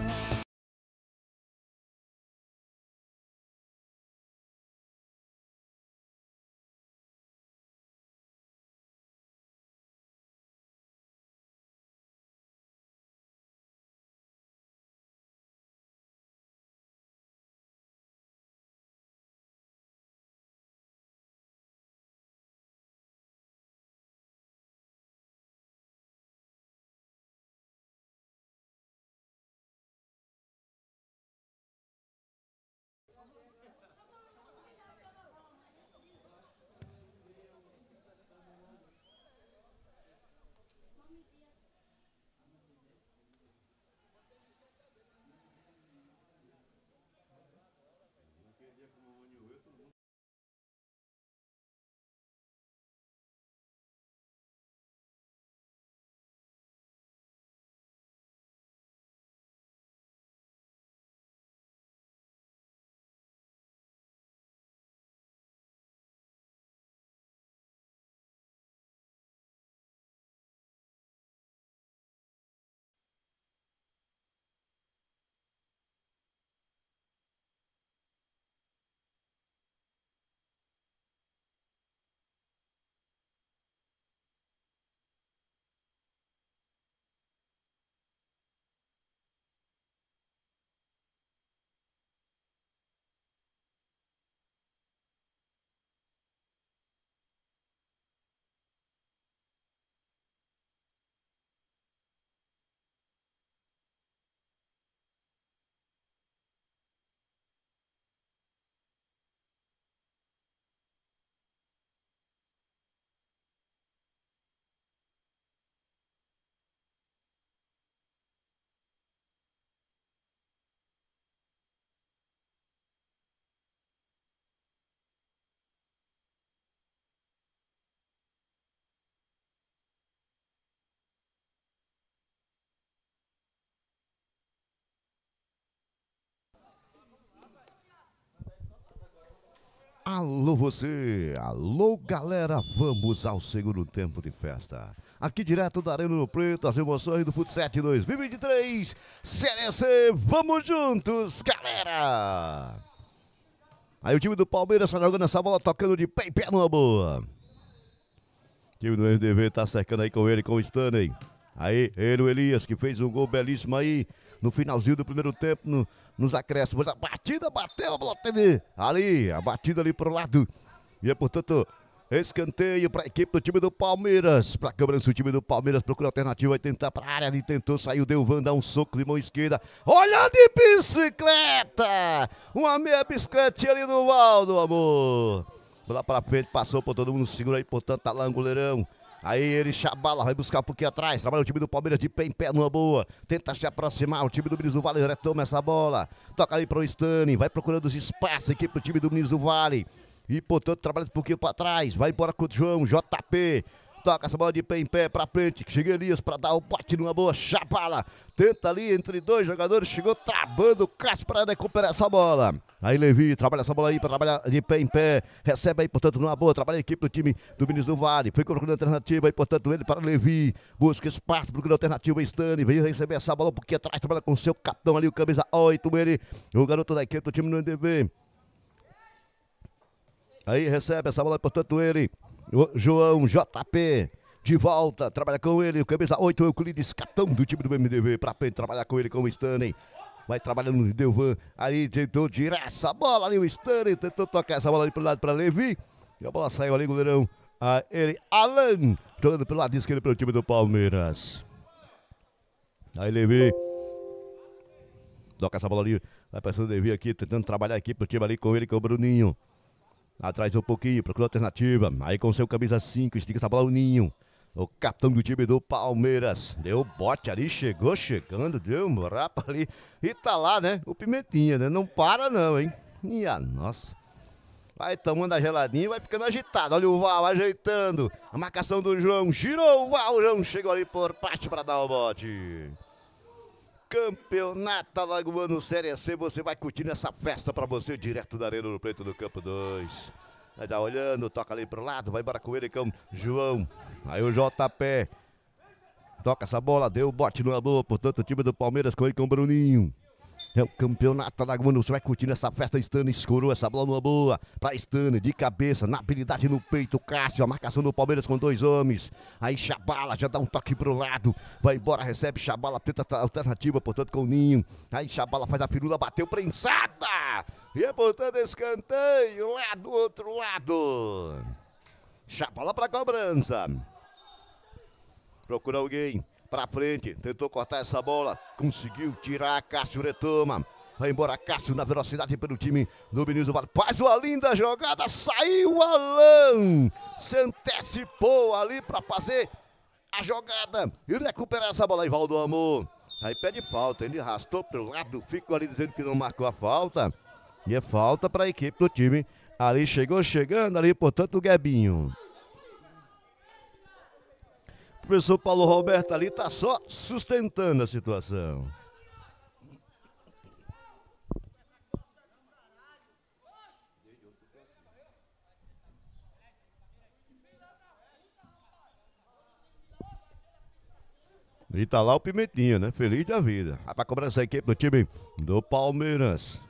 Alô você, alô galera, vamos ao segundo tempo de festa. Aqui direto da Arena do Preto, as emoções do Futsal 2023, Série C, vamos juntos, galera! Aí o time do Palmeiras tá jogando essa bola, tocando de pé em pé numa boa. O time do MDV tá cercando aí com ele, com o Stanley. Aí, ele, o Elias, que fez um gol belíssimo aí no finalzinho do primeiro tempo, nos acréscimos. A batida bateu, a bola teve ali, a batida ali pro lado. E é, portanto, escanteio para a equipe do time do Palmeiras. Para a cobrança, o time do Palmeiras procura alternativa, vai tentar para a área ali, tentou, saiu, deu Van, dá um soco de mão esquerda. Olha de bicicleta! Uma meia bicicletinha ali do Valdo, amor. Lá para frente, passou por todo mundo, segura aí, portanto, tá lá o goleirão. Aí ele chabala, vai buscar um pouquinho atrás. Trabalha o time do Palmeiras de pé em pé numa boa. Tenta se aproximar. O time do Minas do Vale retoma essa bola. Toca ali para o Stani. Vai procurando os espaços. Equipe do time do Minas do Vale. E portanto trabalha um pouquinho para trás. Vai embora com o João. JP. Toca essa bola de pé em pé para frente. Chega Elias para dar o bote numa boa. Chabala. Tenta ali entre dois jogadores. Chegou travando o Cássio para recuperar essa bola. Aí Levi trabalha essa bola aí para trabalhar de pé em pé. Recebe aí, portanto, numa boa. Trabalha a equipe do time do Minas do Vale. Foi colocando alternativa aí, portanto, ele para Levi. Busca espaço, procura alternativa. Stani vem receber essa bola um pouquinho atrás. Trabalha com o seu capitão ali, o camisa 8. Ele, o garoto da equipe do time do NDV. Aí recebe essa bola, portanto, ele. O João JP de volta, trabalha com ele, o camisa 8, Euclides, capitão do time do MDV, pra frente, trabalhar com ele com o Stanley. Vai trabalhando no Delvan, aí tentou tirar essa bola ali, o Stanley tentou tocar essa bola ali pro lado pra Levi. E a bola saiu ali, goleirão. Aí ele, Alan, jogando pelo lado esquerdo pelo time do Palmeiras. Aí Levi toca essa bola ali, vai passando o Levi aqui, tentando trabalhar aqui pro time ali com ele, com o Bruninho. Atrás um pouquinho, procura alternativa. Aí com seu camisa 5, estica essa bola o Ninho. O capitão do time do Palmeiras. Deu bote ali, chegou chegando, deu um rapa ali. E tá lá, né? O Pimentinha, né? Não para não, hein? Minha nossa. Vai tomando a geladinha e vai ficando agitado. Olha o Val ajeitando. A marcação do João. Girou o Val. O João chegou ali por parte para dar o bote. Campeonato Alagoano Série C, você vai curtindo essa festa pra você direto da Arena do Preto do Campo 2. Vai dar olhando, toca ali pro lado, vai embora com ele com o João. Aí o JP toca essa bola, deu bote numa boa, portanto o time do Palmeiras com ele com o Bruninho. É o Campeonato Alagoano, você vai curtindo essa festa. Stani escorou essa bola numa boa pra Stani, de cabeça, na habilidade no peito, Cássio, a marcação do Palmeiras com dois homens. Aí Chabala já dá um toque pro lado, vai embora, recebe Chabala, tenta a alternativa, portanto com o Ninho. Aí Chabala faz a firula, bateu prensada e é portanto escanteio lá do outro lado. Chabala pra cobrança, procura alguém pra frente, tentou cortar essa bola, conseguiu tirar, Cássio retoma, vai embora Cássio na velocidade pelo time do Minas do Vale, faz uma linda jogada, saiu o Alan, se antecipou ali pra fazer a jogada e recuperar essa bola aí, Valdo Amor, aí pede falta, ele arrastou pro lado, ficou ali dizendo que não marcou a falta, e é falta pra equipe do time, ali chegando ali, portanto o Guebinho. O professor Paulo Roberto ali tá só sustentando a situação. E tá lá o Pimentinha, né? Feliz da vida. Vai pra cobrança a equipe do time do Palmeiras.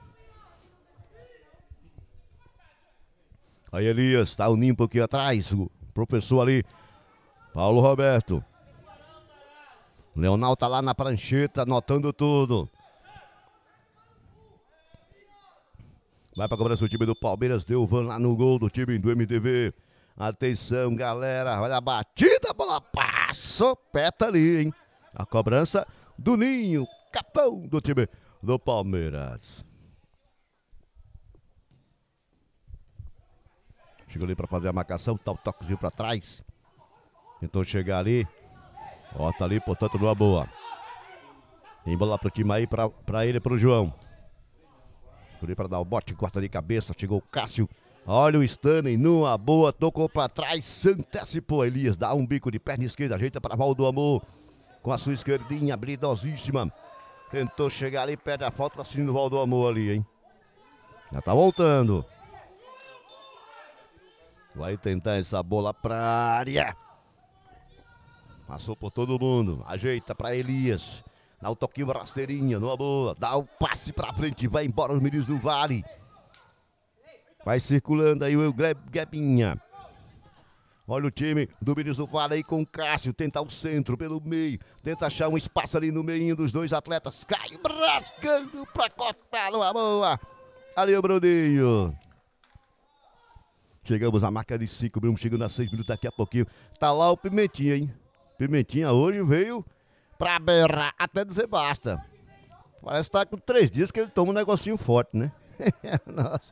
Aí Elias, tá o Ninho um pouquinho atrás. O professor ali, Paulo Roberto. Leonel tá lá na prancheta, anotando tudo. Vai pra cobrança o time do Palmeiras, deu o Van lá no gol do time do MDV. Atenção, galera, olha a batida, a bola passou, peta ali, hein? A cobrança do Ninho, capitão do time do Palmeiras. Chegou ali pra fazer a marcação, tá o toquezinho pra trás. Tentou chegar ali. Ó, tá ali, portanto, numa boa. Tem bola pro time aí, pra ele, pro João. Por aí pra dar o bote, corta de cabeça. Chegou o Cássio. Olha o Stanley, numa boa, tocou pra trás. Se antecipou Elias, dá um bico de perna esquerda. Ajeita para Valdo Amor. Com a sua esquerdinha, habilidosíssima. Tentou chegar ali, perde a falta, tá saindo o Valdo Amor ali, hein. Já tá voltando. Vai tentar essa bola pra área. Passou por todo mundo. Ajeita pra Elias. Dá o toquinho rasteirinha, numa boa. Dá o passe pra frente. Vai embora os meninos do Vale. Vai circulando aí o Guebinha. Olha o time do Meninos do Vale aí com o Cássio. Tenta o centro pelo meio. Tenta achar um espaço ali no meio dos dois atletas. Cai rasgando pra cortar numa boa. Ali o Brudinho. Chegamos à marca de 5. Vamos chegando a 6 minutos daqui a pouquinho. Tá lá o Pimentinha, hein? Pimentinha hoje veio pra berrar até dizer basta. Parece que tá com 3 dias que ele toma um negocinho forte, né? Nossa.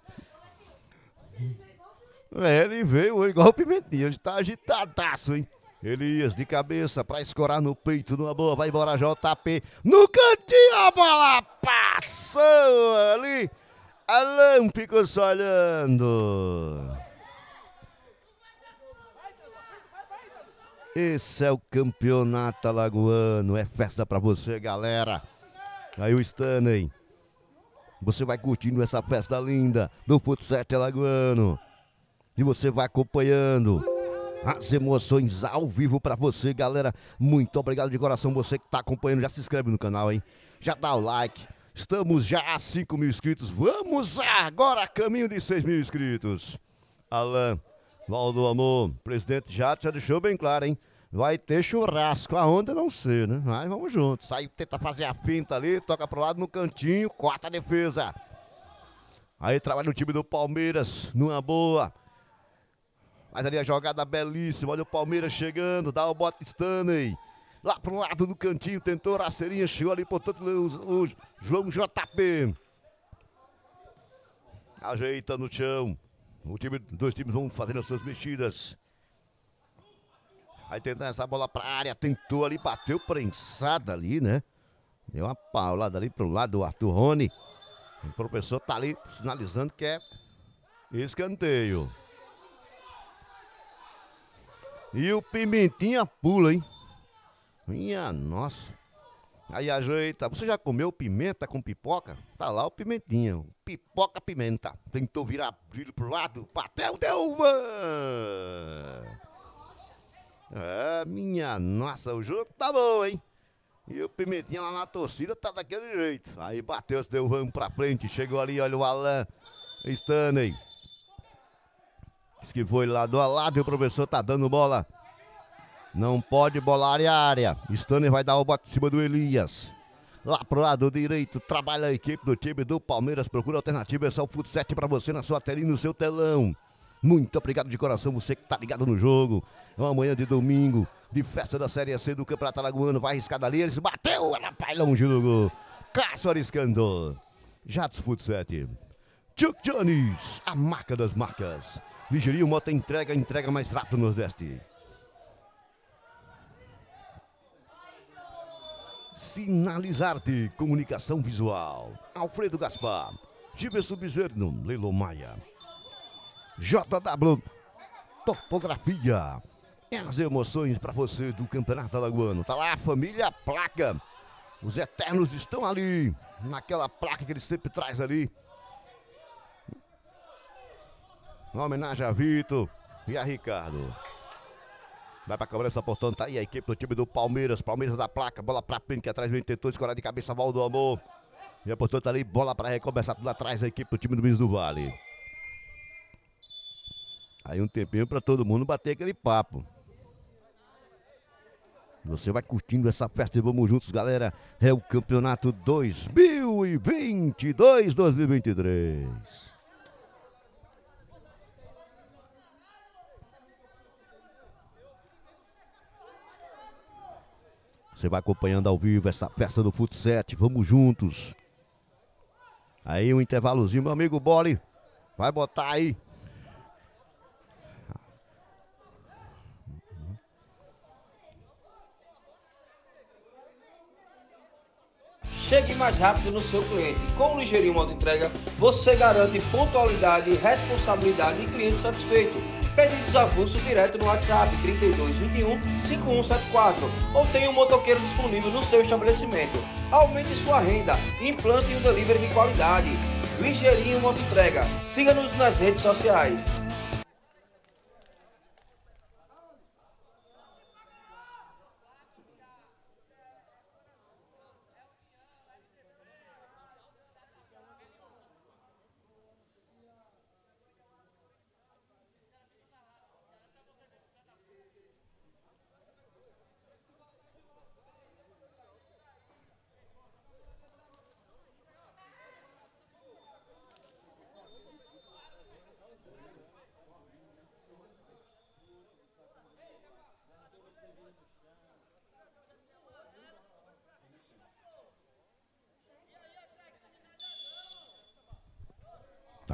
Ele veio igual o Pimentinha, ele tá agitadaço, hein? Elias de cabeça pra escorar no peito, numa boa, vai embora JP. No cantinho a bola passou ali. Alan ficou só olhando. Esse é o campeonato alagoano, é festa pra você, galera. Aí o Stanley. Você vai curtindo essa festa linda do futsal alagoano. E você vai acompanhando as emoções ao vivo pra você, galera. Muito obrigado de coração, você que tá acompanhando. Já se inscreve no canal, hein? Já dá o like. Estamos já a 5 mil inscritos. Vamos agora a caminho de 6 mil inscritos. Alan, Valdo Amor, presidente já deixou bem claro, hein? Vai ter churrasco, aonde eu não sei, né? Mas vamos juntos. Aí tenta fazer a finta ali, toca pro lado no cantinho, corta a defesa. Aí trabalha o time do Palmeiras, numa boa. Mas ali a jogada belíssima, olha o Palmeiras chegando, dá o bote Stanley. Lá pro lado do cantinho, tentou rasteirinha, chegou ali, portanto, o João JP. Ajeita no chão. Dois times vão fazendo as suas mexidas. Aí tentando essa bola pra área, tentou ali, bateu prensada ali, né? Deu uma paulada ali pro lado do Arthur Rony. O professor tá ali sinalizando que é escanteio. E o Pimentinha pula, hein? Minha nossa. Aí ajeita. Você já comeu pimenta com pipoca? Tá lá o Pimentinha. Pipoca pimenta. Tentou virar brilho pro lado. Bateu, deu uma. É, minha nossa. O jogo tá bom, hein? E o Pimentinha lá na torcida tá daquele jeito. Aí bateu, se deu vamos pra frente. Chegou ali, olha o Alan Stanley. Diz que foi lado a lado e o professor tá dando bola. Não pode bolar a área. Stanley vai dar o bote em cima do Elias. Lá pro lado direito, trabalha a equipe do time do Palmeiras. Procura alternativa, esse é o Fut 7 pra você na sua telinha, no seu telão. Muito obrigado de coração, você que tá ligado no jogo. É uma manhã de domingo, de festa da Série C do Campeonato Alagoano. Vai arriscar dali, ele se bateu, ela vai longe do gol. Cássio arriscando. Jatos Fut 7. Chuck Jones, a marca das marcas. Ligeirinho Moto entrega mais rápido no Nordeste. Sinalizarte, comunicação visual. Alfredo Gaspar, Giverson Bezerno, Lelo Maia. JW, topografia. As emoções para você do Campeonato Alagoano. Tá lá a família Placa. Os eternos estão ali, naquela placa que ele sempre traz ali. Uma homenagem a Vitor e a Ricardo. Vai pra cobrança, portanto, tá aí a equipe do time do Palmeiras. Palmeiras da placa, bola pra frente, que atrás vem, tentou escorar de cabeça, Valdo Amor. E portanto ali, bola pra recomeçar tudo atrás a equipe do time do Meninos do Vale. Aí um tempinho pra todo mundo bater aquele papo. Você vai curtindo essa festa e vamos juntos, galera. É o campeonato 2022-2023. Você vai acompanhando ao vivo essa festa do Fut 7. Vamos juntos. Aí um intervalozinho, meu amigo Boli. Vai botar aí. Chegue mais rápido no seu cliente. Com o Ligeirinho Modo Entrega, você garante pontualidade, responsabilidade e cliente satisfeito. Pedidos avulsos direto no WhatsApp 3221 5174 ou tenha um motoqueiro disponível no seu estabelecimento. Aumente sua renda, implante um delivery de qualidade. Ligeirinho Modo Entrega. Siga-nos nas redes sociais.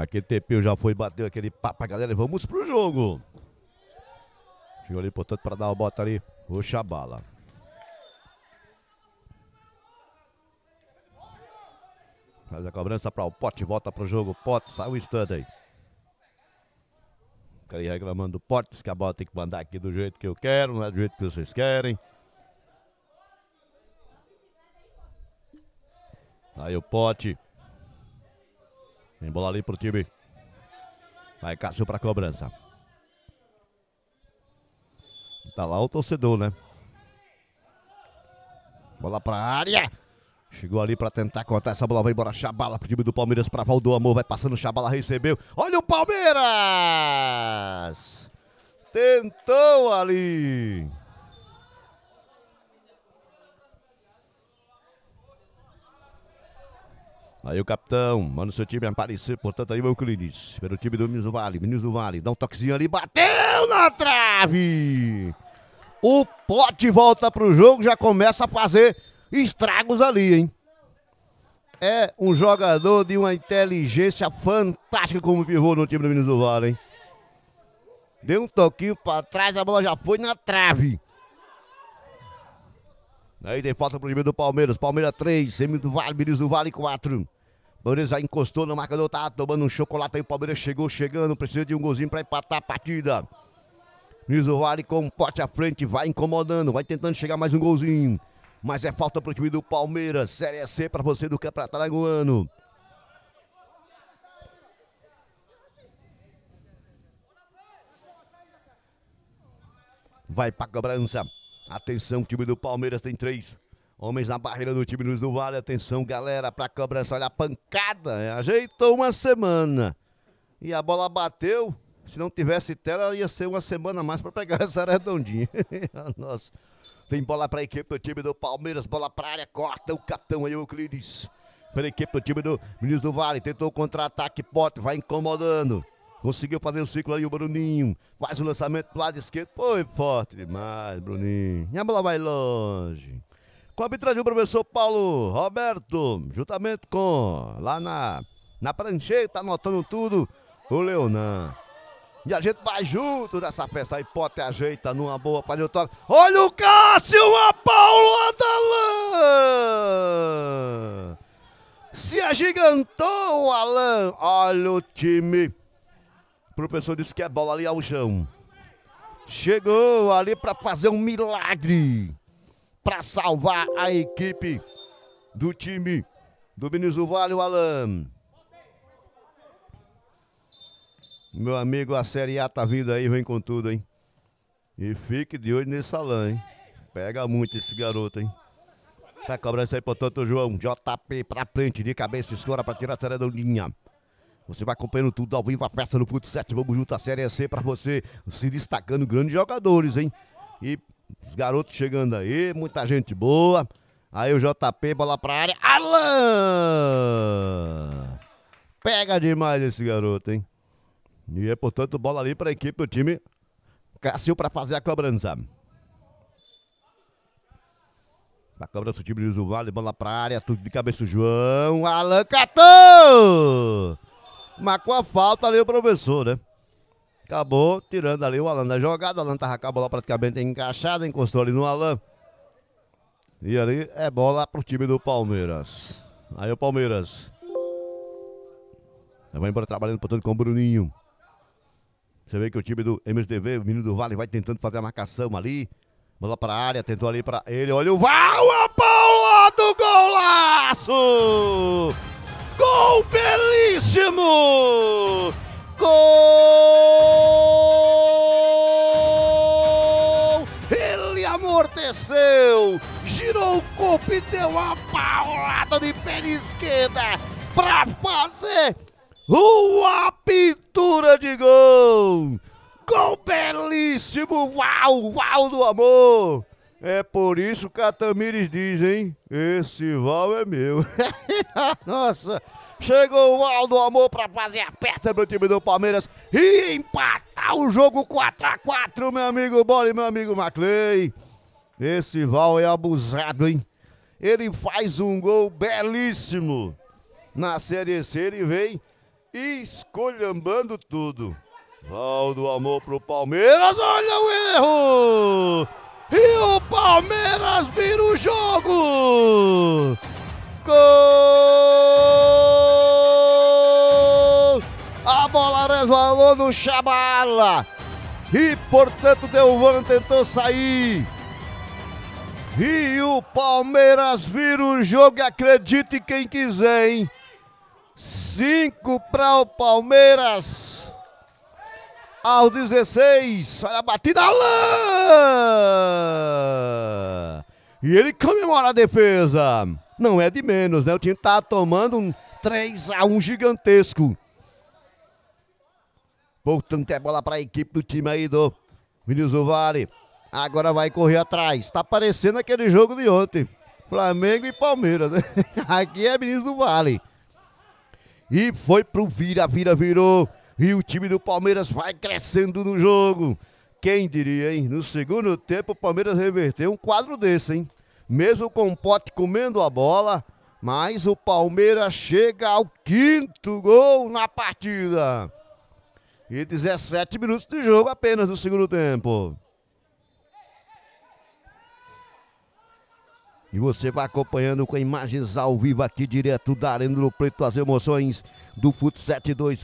Aquele TP já foi, bateu aquele papo, galera. Vamos pro jogo. Chegou ali, portanto, para dar uma bota ali. O Chabala. Faz a cobrança para o Pote, volta pro jogo. Pote, sai o instante aí. Fica aí reclamando do Pote, diz que a bola tem que mandar aqui do jeito que eu quero, não é do jeito que vocês querem. Aí o Pote. Tem bola ali pro time. Vai Cássio pra cobrança. Tá lá o torcedor, né? Bola pra área. Chegou ali pra tentar cortar essa bola. Vai embora Chabala pro time do Palmeiras pra Valdo Amor. Vai passando Chabala, recebeu. Olha o Palmeiras! Tentou ali. Aí o capitão, manda o seu time aparecer, portanto aí o Euclides, pelo time do Minas do Vale, dá um toquezinho ali, bateu na trave! O Pote volta pro jogo, já começa a fazer estragos ali, hein? É um jogador de uma inteligência fantástica como pivô no time do Minas do Vale, hein? Deu um toquinho pra trás, a bola já foi na trave. Aí tem falta pro time do Palmeiras. Palmeiras 3, Minas do Vale 4. Palmeiras já encostou no marcador, tá tomando um chocolate aí. O Palmeiras chegando, precisa de um golzinho pra empatar a partida. Minas do Vale com um Pote à frente, vai incomodando, vai tentando chegar mais um golzinho. Mas é falta pro time do Palmeiras. Série C pra você do Campeonato Alagoano. Vai pra cobrança. Atenção, time do Palmeiras tem 3 homens na barreira do time do Vale. Atenção, galera, pra cobrança. Olha a pancada. Ajeitou uma semana. E a bola bateu. Se não tivesse tela, ia ser uma semana a mais pra pegar essa redondinha. Nossa. Tem bola pra equipe do time do Palmeiras. Bola pra área, corta o capitão aí, o Euclides. Pela equipe do time do Minas do Vale. Tentou contra-ataque, Pote, vai incomodando. Conseguiu fazer o ciclo ali, o Bruninho. Faz o lançamento pro lado esquerdo. Foi forte demais, Bruninho. E a bola vai longe. Com a arbitragem do professor Paulo Roberto. Juntamente com, lá na prancheta, anotando tudo, o Leonan. E a gente vai junto nessa festa aí. Pote ajeita numa boa, faz o toque. Olha o Cássio, a paulada Alain. Se agigantou o Alain. Olha o time. O professor disse que é bola ali ao chão. Chegou ali para fazer um milagre. Para salvar a equipe do time do Minas do Vale, o Alain. Meu amigo, a Série A tá vindo aí, vem com tudo, hein? E fique de olho nesse Alain, hein? Pega muito esse garoto, hein? Vai cobrança aí, portanto, João. JP pra frente, de cabeça, escora pra tirar essa redondinha. Você vai acompanhando tudo ao vivo, a festa no Fut 7. Vamos junto à Série C pra você se destacando grandes jogadores, hein? E os garotos chegando aí, muita gente boa. Aí o JP, bola pra área. Alain! Pega demais esse garoto, hein? E é, portanto, bola ali pra equipe do time Cássio pra fazer a cobrança. A cobrança do time do Vale, bola pra área, tudo de cabeça o João. Alain catou! Marcou a falta ali o professor, né? Acabou tirando ali o Alain da jogada. O Alain tava com a bola praticamente encaixada, encostou ali no Alain. E ali é bola pro time do Palmeiras. Aí o Palmeiras vai embora trabalhando, portanto, com o Bruninho. Você vê que o time do MSDV, o menino do Vale, vai tentando fazer a marcação ali. Bola pra área, tentou ali pra ele. Olha o Val, a Paula do golaço! Gol belíssimo! Gol! Ele amorteceu, girou o corpo e deu uma paulada de perna esquerda pra fazer uma pintura de gol! Gol belíssimo! Val do amor! É por isso que a Tamires diz, hein? Esse Val é meu. Nossa! Chegou o Val do amor pra fazer a festa pro time do Palmeiras e empatar o jogo 4-4, meu amigo Bola e meu amigo Maclay. Esse Val é abusado, hein? Ele faz um gol belíssimo. Na Série C ele vem esculhambando tudo. Valdo Amor pro Palmeiras, olha o erro! E o Palmeiras vira o jogo! Gol! A bola resvalou no Chabala e, portanto, Delvan tentou sair. E o Palmeiras vira o jogo, acredite quem quiser, hein? 5 para o Palmeiras. Aos 16, olha a batida, Alain! E ele comemora a defesa. Não é de menos, né? O time tá tomando um 3-1 gigantesco. Portanto, é bola para a equipe do time aí do Vinícius do Vale. Agora vai correr atrás. Tá parecendo aquele jogo de ontem. Flamengo e Palmeiras, né? Aqui é Vinícius do Vale. E foi pro virou. E o time do Palmeiras vai crescendo no jogo. Quem diria, hein? No segundo tempo, o Palmeiras reverteu um quadro desse, hein? Mesmo com o Pote comendo a bola, mas o Palmeiras chega ao 5º gol na partida. E 17 minutos de jogo apenas no segundo tempo. E você vai acompanhando com imagens ao vivo aqui direto da Arena do Preto as emoções do Futsal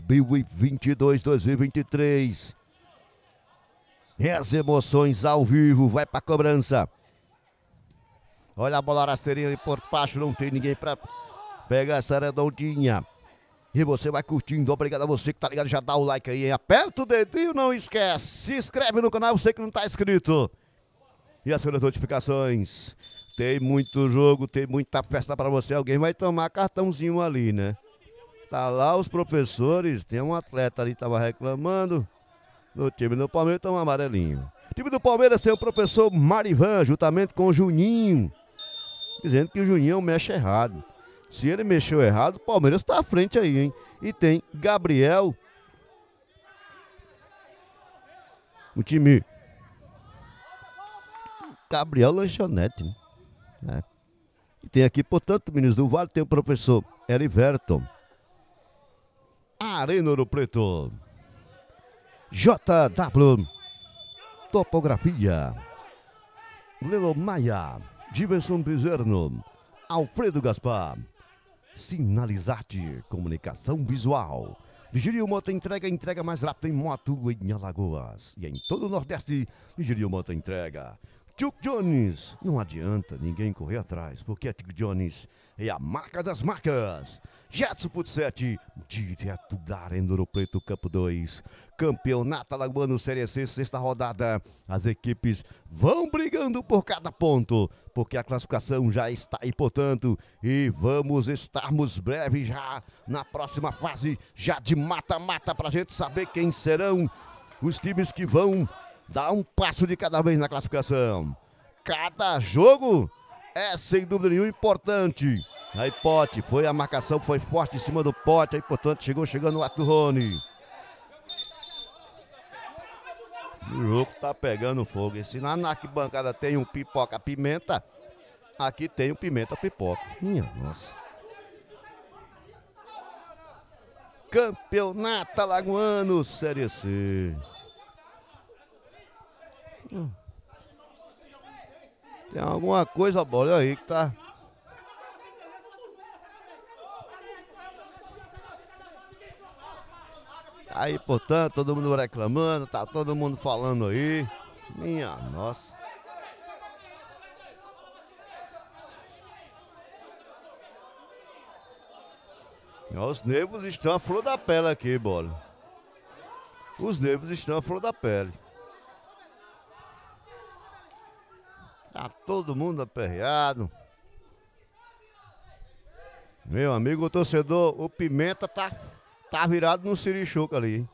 2022-2023. E as emoções ao vivo, vai pra cobrança. Olha a bola rasteirinha ali por baixo, não tem ninguém pra pegar essa redondinha. E você vai curtindo, obrigado a você que tá ligado, já dá o like aí, hein? Aperta o dedinho, não esquece, se inscreve no canal, você que não tá inscrito. E as notificações. Tem muito jogo, tem muita festa pra você. Alguém vai tomar cartãozinho ali, né? Tá lá os professores, tem um atleta ali que tava reclamando. No time do Palmeiras tá um amarelinho. O time do Palmeiras tem o professor Marivan, juntamente com o Juninho. Dizendo que o Juninho mexe errado. Se ele mexeu errado, o Palmeiras tá à frente aí, hein? E tem Gabriel. O time... Gabriel Lanchonete, né? É. E tem aqui, portanto, meninos do Vale, tem o professor Eliverton. Arena Ouro Preto. JW Topografia. Lelo Maia. Giverson Bezerno. Alfredo Gaspar. Sinalizarte Comunicação Visual. Ligerio Moto entrega mais rápido em moto em Alagoas. E em todo o Nordeste, Ligerio Moto entrega. Tchuc Jones, não adianta ninguém correr atrás, porque a Tchuc Jones é a marca das marcas. Jetson Futsal, direto da Arena Ouro Preto, Campo 2. Campeonato Alagoano Série C, 6ª rodada. As equipes vão brigando por cada ponto, porque a classificação já está aí, portanto. E vamos estarmos breve já na próxima fase, já de mata-mata, pra gente saber quem serão os times que vão dar um passo de cada vez na classificação. Cada jogo é sem dúvida nenhuma importante. Aí Pote, foi a marcação, foi forte em cima do Pote. Aí portanto chegando o Arthur Rony. O jogo tá pegando fogo. E se na arquibancada tem um pipoca pimenta, aqui tem um pimenta pipoca. Minha nossa. Campeonato Alagoano Série C. Tem alguma coisa, bola aí que tá. Aí, portanto, todo mundo reclamando, tá todo mundo falando aí. Minha nossa. Os nervos estão à flor da pele aqui, bola. Os nervos estão à flor da pele. Tá todo mundo aperreado. Meu amigo, o torcedor, o Pimenta tá virado no sirichuca ali.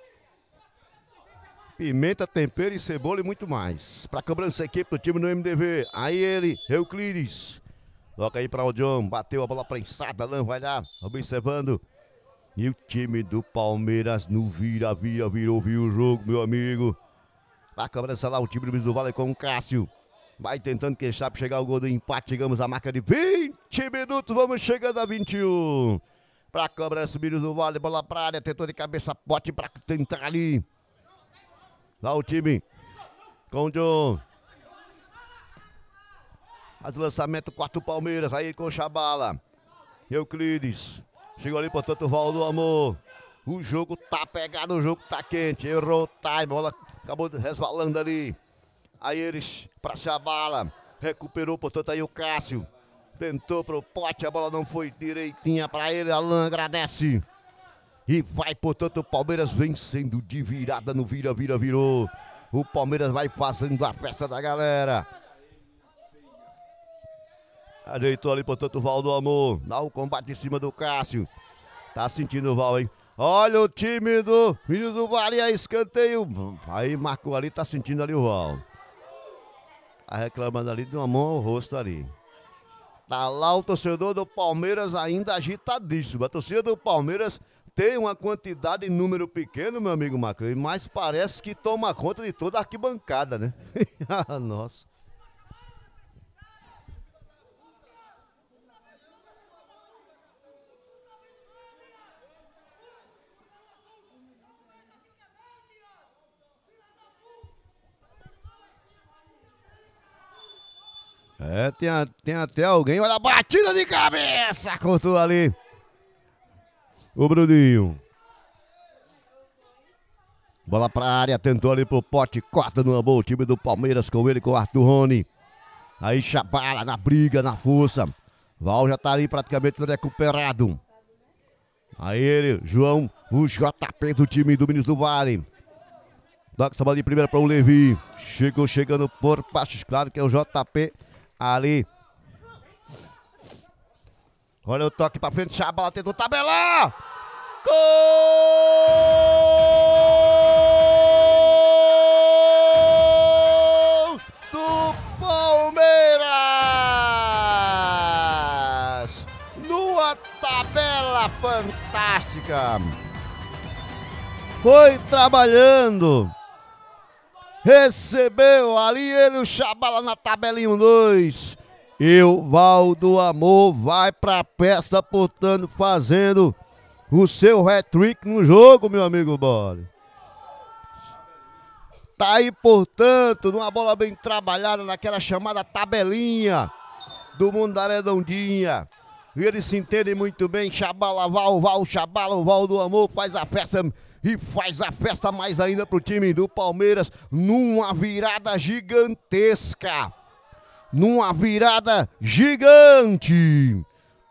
Pimenta, tempero e cebola e muito mais. Pra cobrança, equipe do time do MDV. Aí ele, Euclides. Toca aí pra o John, bateu a bola prensada, Alain vai lá, observando. E o time do Palmeiras no virou o jogo, meu amigo. Pra cobrança lá, o time do Vinícius do Vale com o Cássio. Vai tentando queixar para chegar o gol do empate. Chegamos à marca de 20 minutos. Vamos chegando a 21. Pra cobrança, Meninos do Vale, bola pra área, tentou de cabeça, bote pra tentar ali. Lá o time com o John. Faz o lançamento, quarto Palmeiras, aí com o Chabala. Euclides. Chegou ali, portanto, o Valdo Amor. O jogo tá pegado, o jogo tá quente. Errou o time, bola acabou resvalando ali. Aí eles pra Chabala. Recuperou, portanto, aí o Cássio. Tentou pro pote, a bola não foi direitinha pra ele. Alan agradece. E vai, portanto, o Palmeiras vencendo de virada no virou. O Palmeiras vai fazendo a festa da galera. Ajeitou ali, portanto, o Valdo Amor. Dá o combate em cima do Cássio. Tá sentindo o Val, hein? Olha o time do Meninos do Vale, aí escanteio. Aí marcou ali, tá sentindo ali o Val. Tá reclamando ali de uma mão ao rosto ali. Tá lá o torcedor do Palmeiras ainda agitadíssimo. A torcida do Palmeiras tem uma quantidade em número pequeno, meu amigo Macri, mas parece que toma conta de toda a arquibancada, né? Nossa. É, tem até alguém, olha a batida de cabeça, cortou ali o Bruninho. Bola pra área, tentou ali pro pote, corta numa boa, o time do Palmeiras com ele, com o Arthur Rony. Aí Chabala na briga, na força. Val já tá ali praticamente recuperado. Aí ele, João, o JP do time do Meninos do Vale. Toca essa bola de primeira para o Levi. Chegando por baixo, claro que é o JP. Ali. Olha o toque pra frente, Chabala tentou tabelar. Gol do Palmeiras. Numa tabela fantástica. Foi trabalhando. Recebeu ali ele, o Chabala na tabelinha 1-2. E o Valdo Amor vai pra peça, portanto, fazendo o seu hat-trick no jogo, meu amigo Bole. Tá aí, portanto, numa bola bem trabalhada, naquela chamada tabelinha do mundo da redondinha. E eles se entendem muito bem, Chabala, Chabala, o Valdo Amor faz a festa. E faz a festa mais ainda pro time do Palmeiras numa virada gigantesca. Numa virada gigante.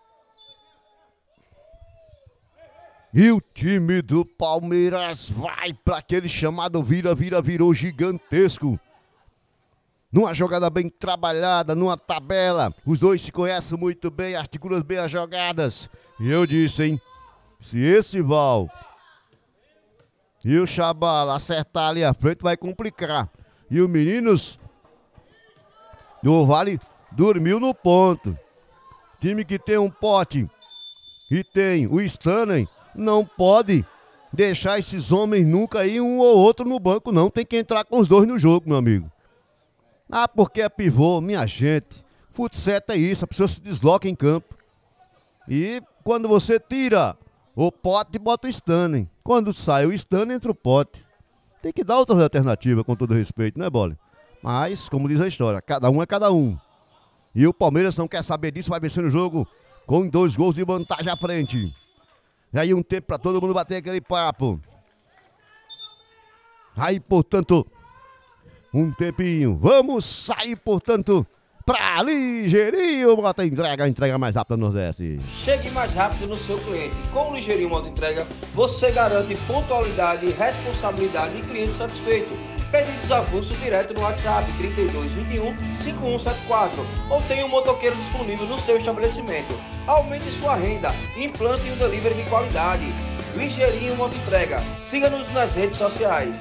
E o time do Palmeiras vai para aquele chamado virou gigantesco. Numa jogada bem trabalhada, numa tabela. Os dois se conhecem muito bem, articulam bem as jogadas. E eu disse, hein, se esse Val e o Chabala acertar ali à frente vai complicar. E os meninos do Vale dormiu no ponto. Time que tem um pote e tem o Stanley, não pode deixar esses homens nunca ir um ou outro no banco, não. Tem que entrar com os dois no jogo, meu amigo. Ah, porque é pivô, minha gente. Futsal é isso, a pessoa se desloca em campo. E quando você tira o pote, bota o Stanley. Quando sai o Stanley, entra o pote. Tem que dar outras alternativas, com todo respeito, né, Bole? Mas, como diz a história, cada um é cada um. E o Palmeiras não quer saber disso, vai vencer o jogo com 2 gols de vantagem à frente. E aí um tempo para todo mundo bater aquele papo. Aí, portanto, um tempinho. Vamos sair, portanto, pra Ligeirinho Moto Entrega, a entrega mais rápida no Nordeste. Chegue mais rápido no seu cliente. Com o Ligeirinho Moto Entrega, você garante pontualidade, responsabilidade e cliente satisfeito. Pedidos avulsos direto no WhatsApp 3221-5174 ou tenha um motoqueiro disponível no seu estabelecimento. Aumente sua renda, implante um delivery de qualidade. Ligeirinho Moto Entrega. Siga-nos nas redes sociais.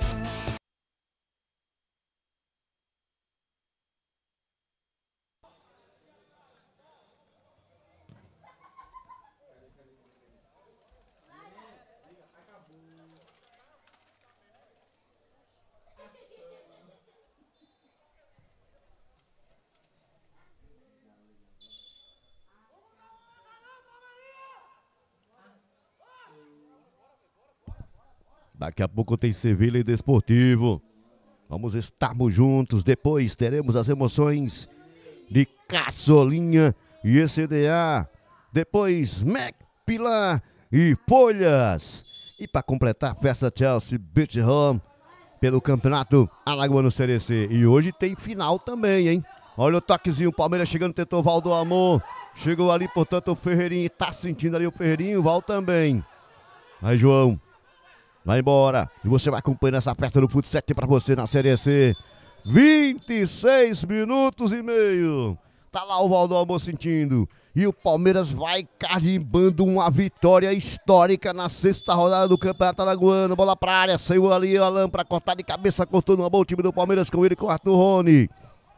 Daqui a pouco tem Sevilha e Desportivo. Vamos estarmos juntos. Depois teremos as emoções de Caçolinha e ECDA. Depois Mac Pilar e Folhas. E para completar, festa Chelsea Beach Home pelo Campeonato Alagoano Série C. E hoje tem final também, hein? Olha o toquezinho, o Palmeiras chegando, tentou Valdo Amor. Chegou ali, portanto, o Ferreirinho. Tá sentindo ali o Ferreirinho, Val também. Aí, João. Vai embora. E você vai acompanhando essa festa do Futsal para você na Série C. 26 minutos e meio. Tá lá o Valdo Amor sentindo. E o Palmeiras vai carimbando uma vitória histórica na sexta rodada do Campeonato Alagoano. Bola pra área, saiu ali o Alan pra cortar de cabeça, cortou numa boa o time do Palmeiras com ele, com o Arthur Rony.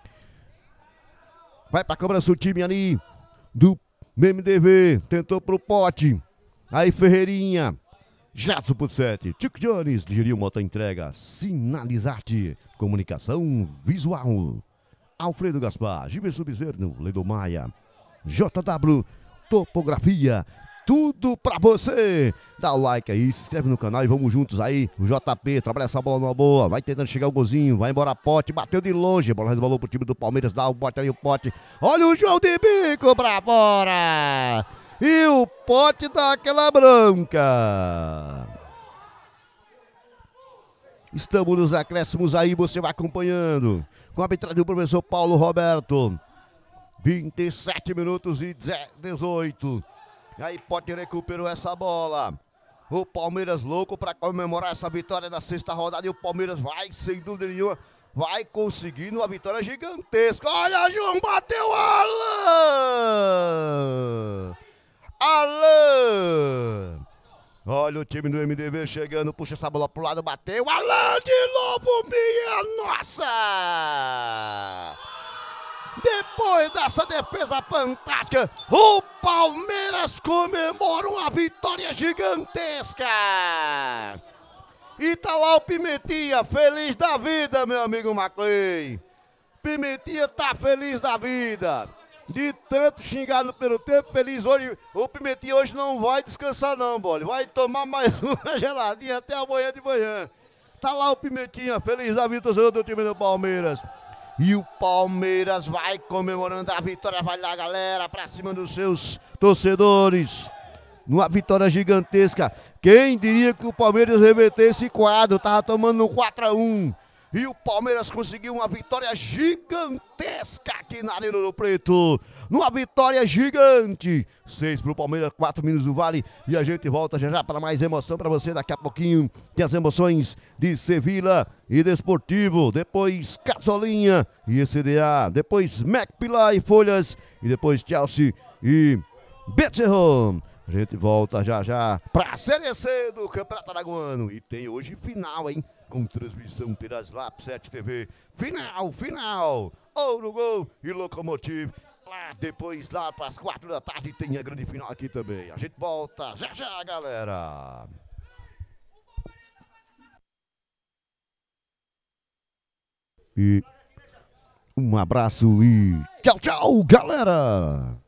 Vai pra cobrança o time ali do MDV, tentou pro pote. Aí Ferreirinha, Jadson por 7, Chico Jones, Ligeirinho Moto Entrega, Sinalizarte, Comunicação Visual. Alfredo Gaspar, Giverson Bezerno, Ledo Maia, JW, Topografia, tudo pra você. Dá o like aí, se inscreve no canal e vamos juntos aí. O JP trabalha essa bola numa boa, vai tentando chegar o golzinho, vai embora pote, bateu de longe, a bola resbalou pro time do Palmeiras, dá o bote ali, o pote. Olha o João de bico pra fora. E o pote dá aquela branca. Estamos nos acréscimos aí, você vai acompanhando. Com a arbitragem do professor Paulo Roberto. 27 minutos e 18. E aí Pote recuperou essa bola. O Palmeiras louco para comemorar essa vitória da sexta rodada. E o Palmeiras vai, sem dúvida nenhuma, vai conseguindo uma vitória gigantesca. Olha, João, bateu Alan! Alan! Olha o time do MDV chegando, puxa essa bola pro lado, bateu. Alan de novo, minha nossa! Depois dessa defesa fantástica, o Palmeiras comemora uma vitória gigantesca. E tá lá o Pimentinha, feliz da vida, meu amigo Maclay. Pimentinha tá feliz da vida. De tanto xingado pelo tempo, feliz hoje. O Pimentinha hoje não vai descansar não, Bole. Vai tomar mais uma geladinha até amanhã de manhã. Tá lá o Pimentinha, feliz da vida, torcedor do time do Palmeiras. E o Palmeiras vai comemorando a vitória, vai lá galera, pra cima dos seus torcedores. Uma vitória gigantesca. Quem diria que o Palmeiras reverter esse quadro, tava tomando um 4-1. E o Palmeiras conseguiu uma vitória gigantesca aqui na Arena do Preto. Uma vitória gigante. 6 pro Palmeiras, 4 Minas do Vale. E a gente volta já já para mais emoção para você daqui a pouquinho. Tem as emoções de Sevilha e Desportivo. Depois Caçolinha e ECDA. Depois Mac Pilar e Folhas. E depois Chelsea e Becherron. A gente volta já já para a Série C do Campeonato Alagoano. E tem hoje final, hein? Com transmissão pela Slap 7 TV. Final. Ouro Gol e Locomotive. Lá depois, lá para as 4 da tarde, tem a grande final aqui também. A gente volta já já, galera. E um abraço e tchau, galera.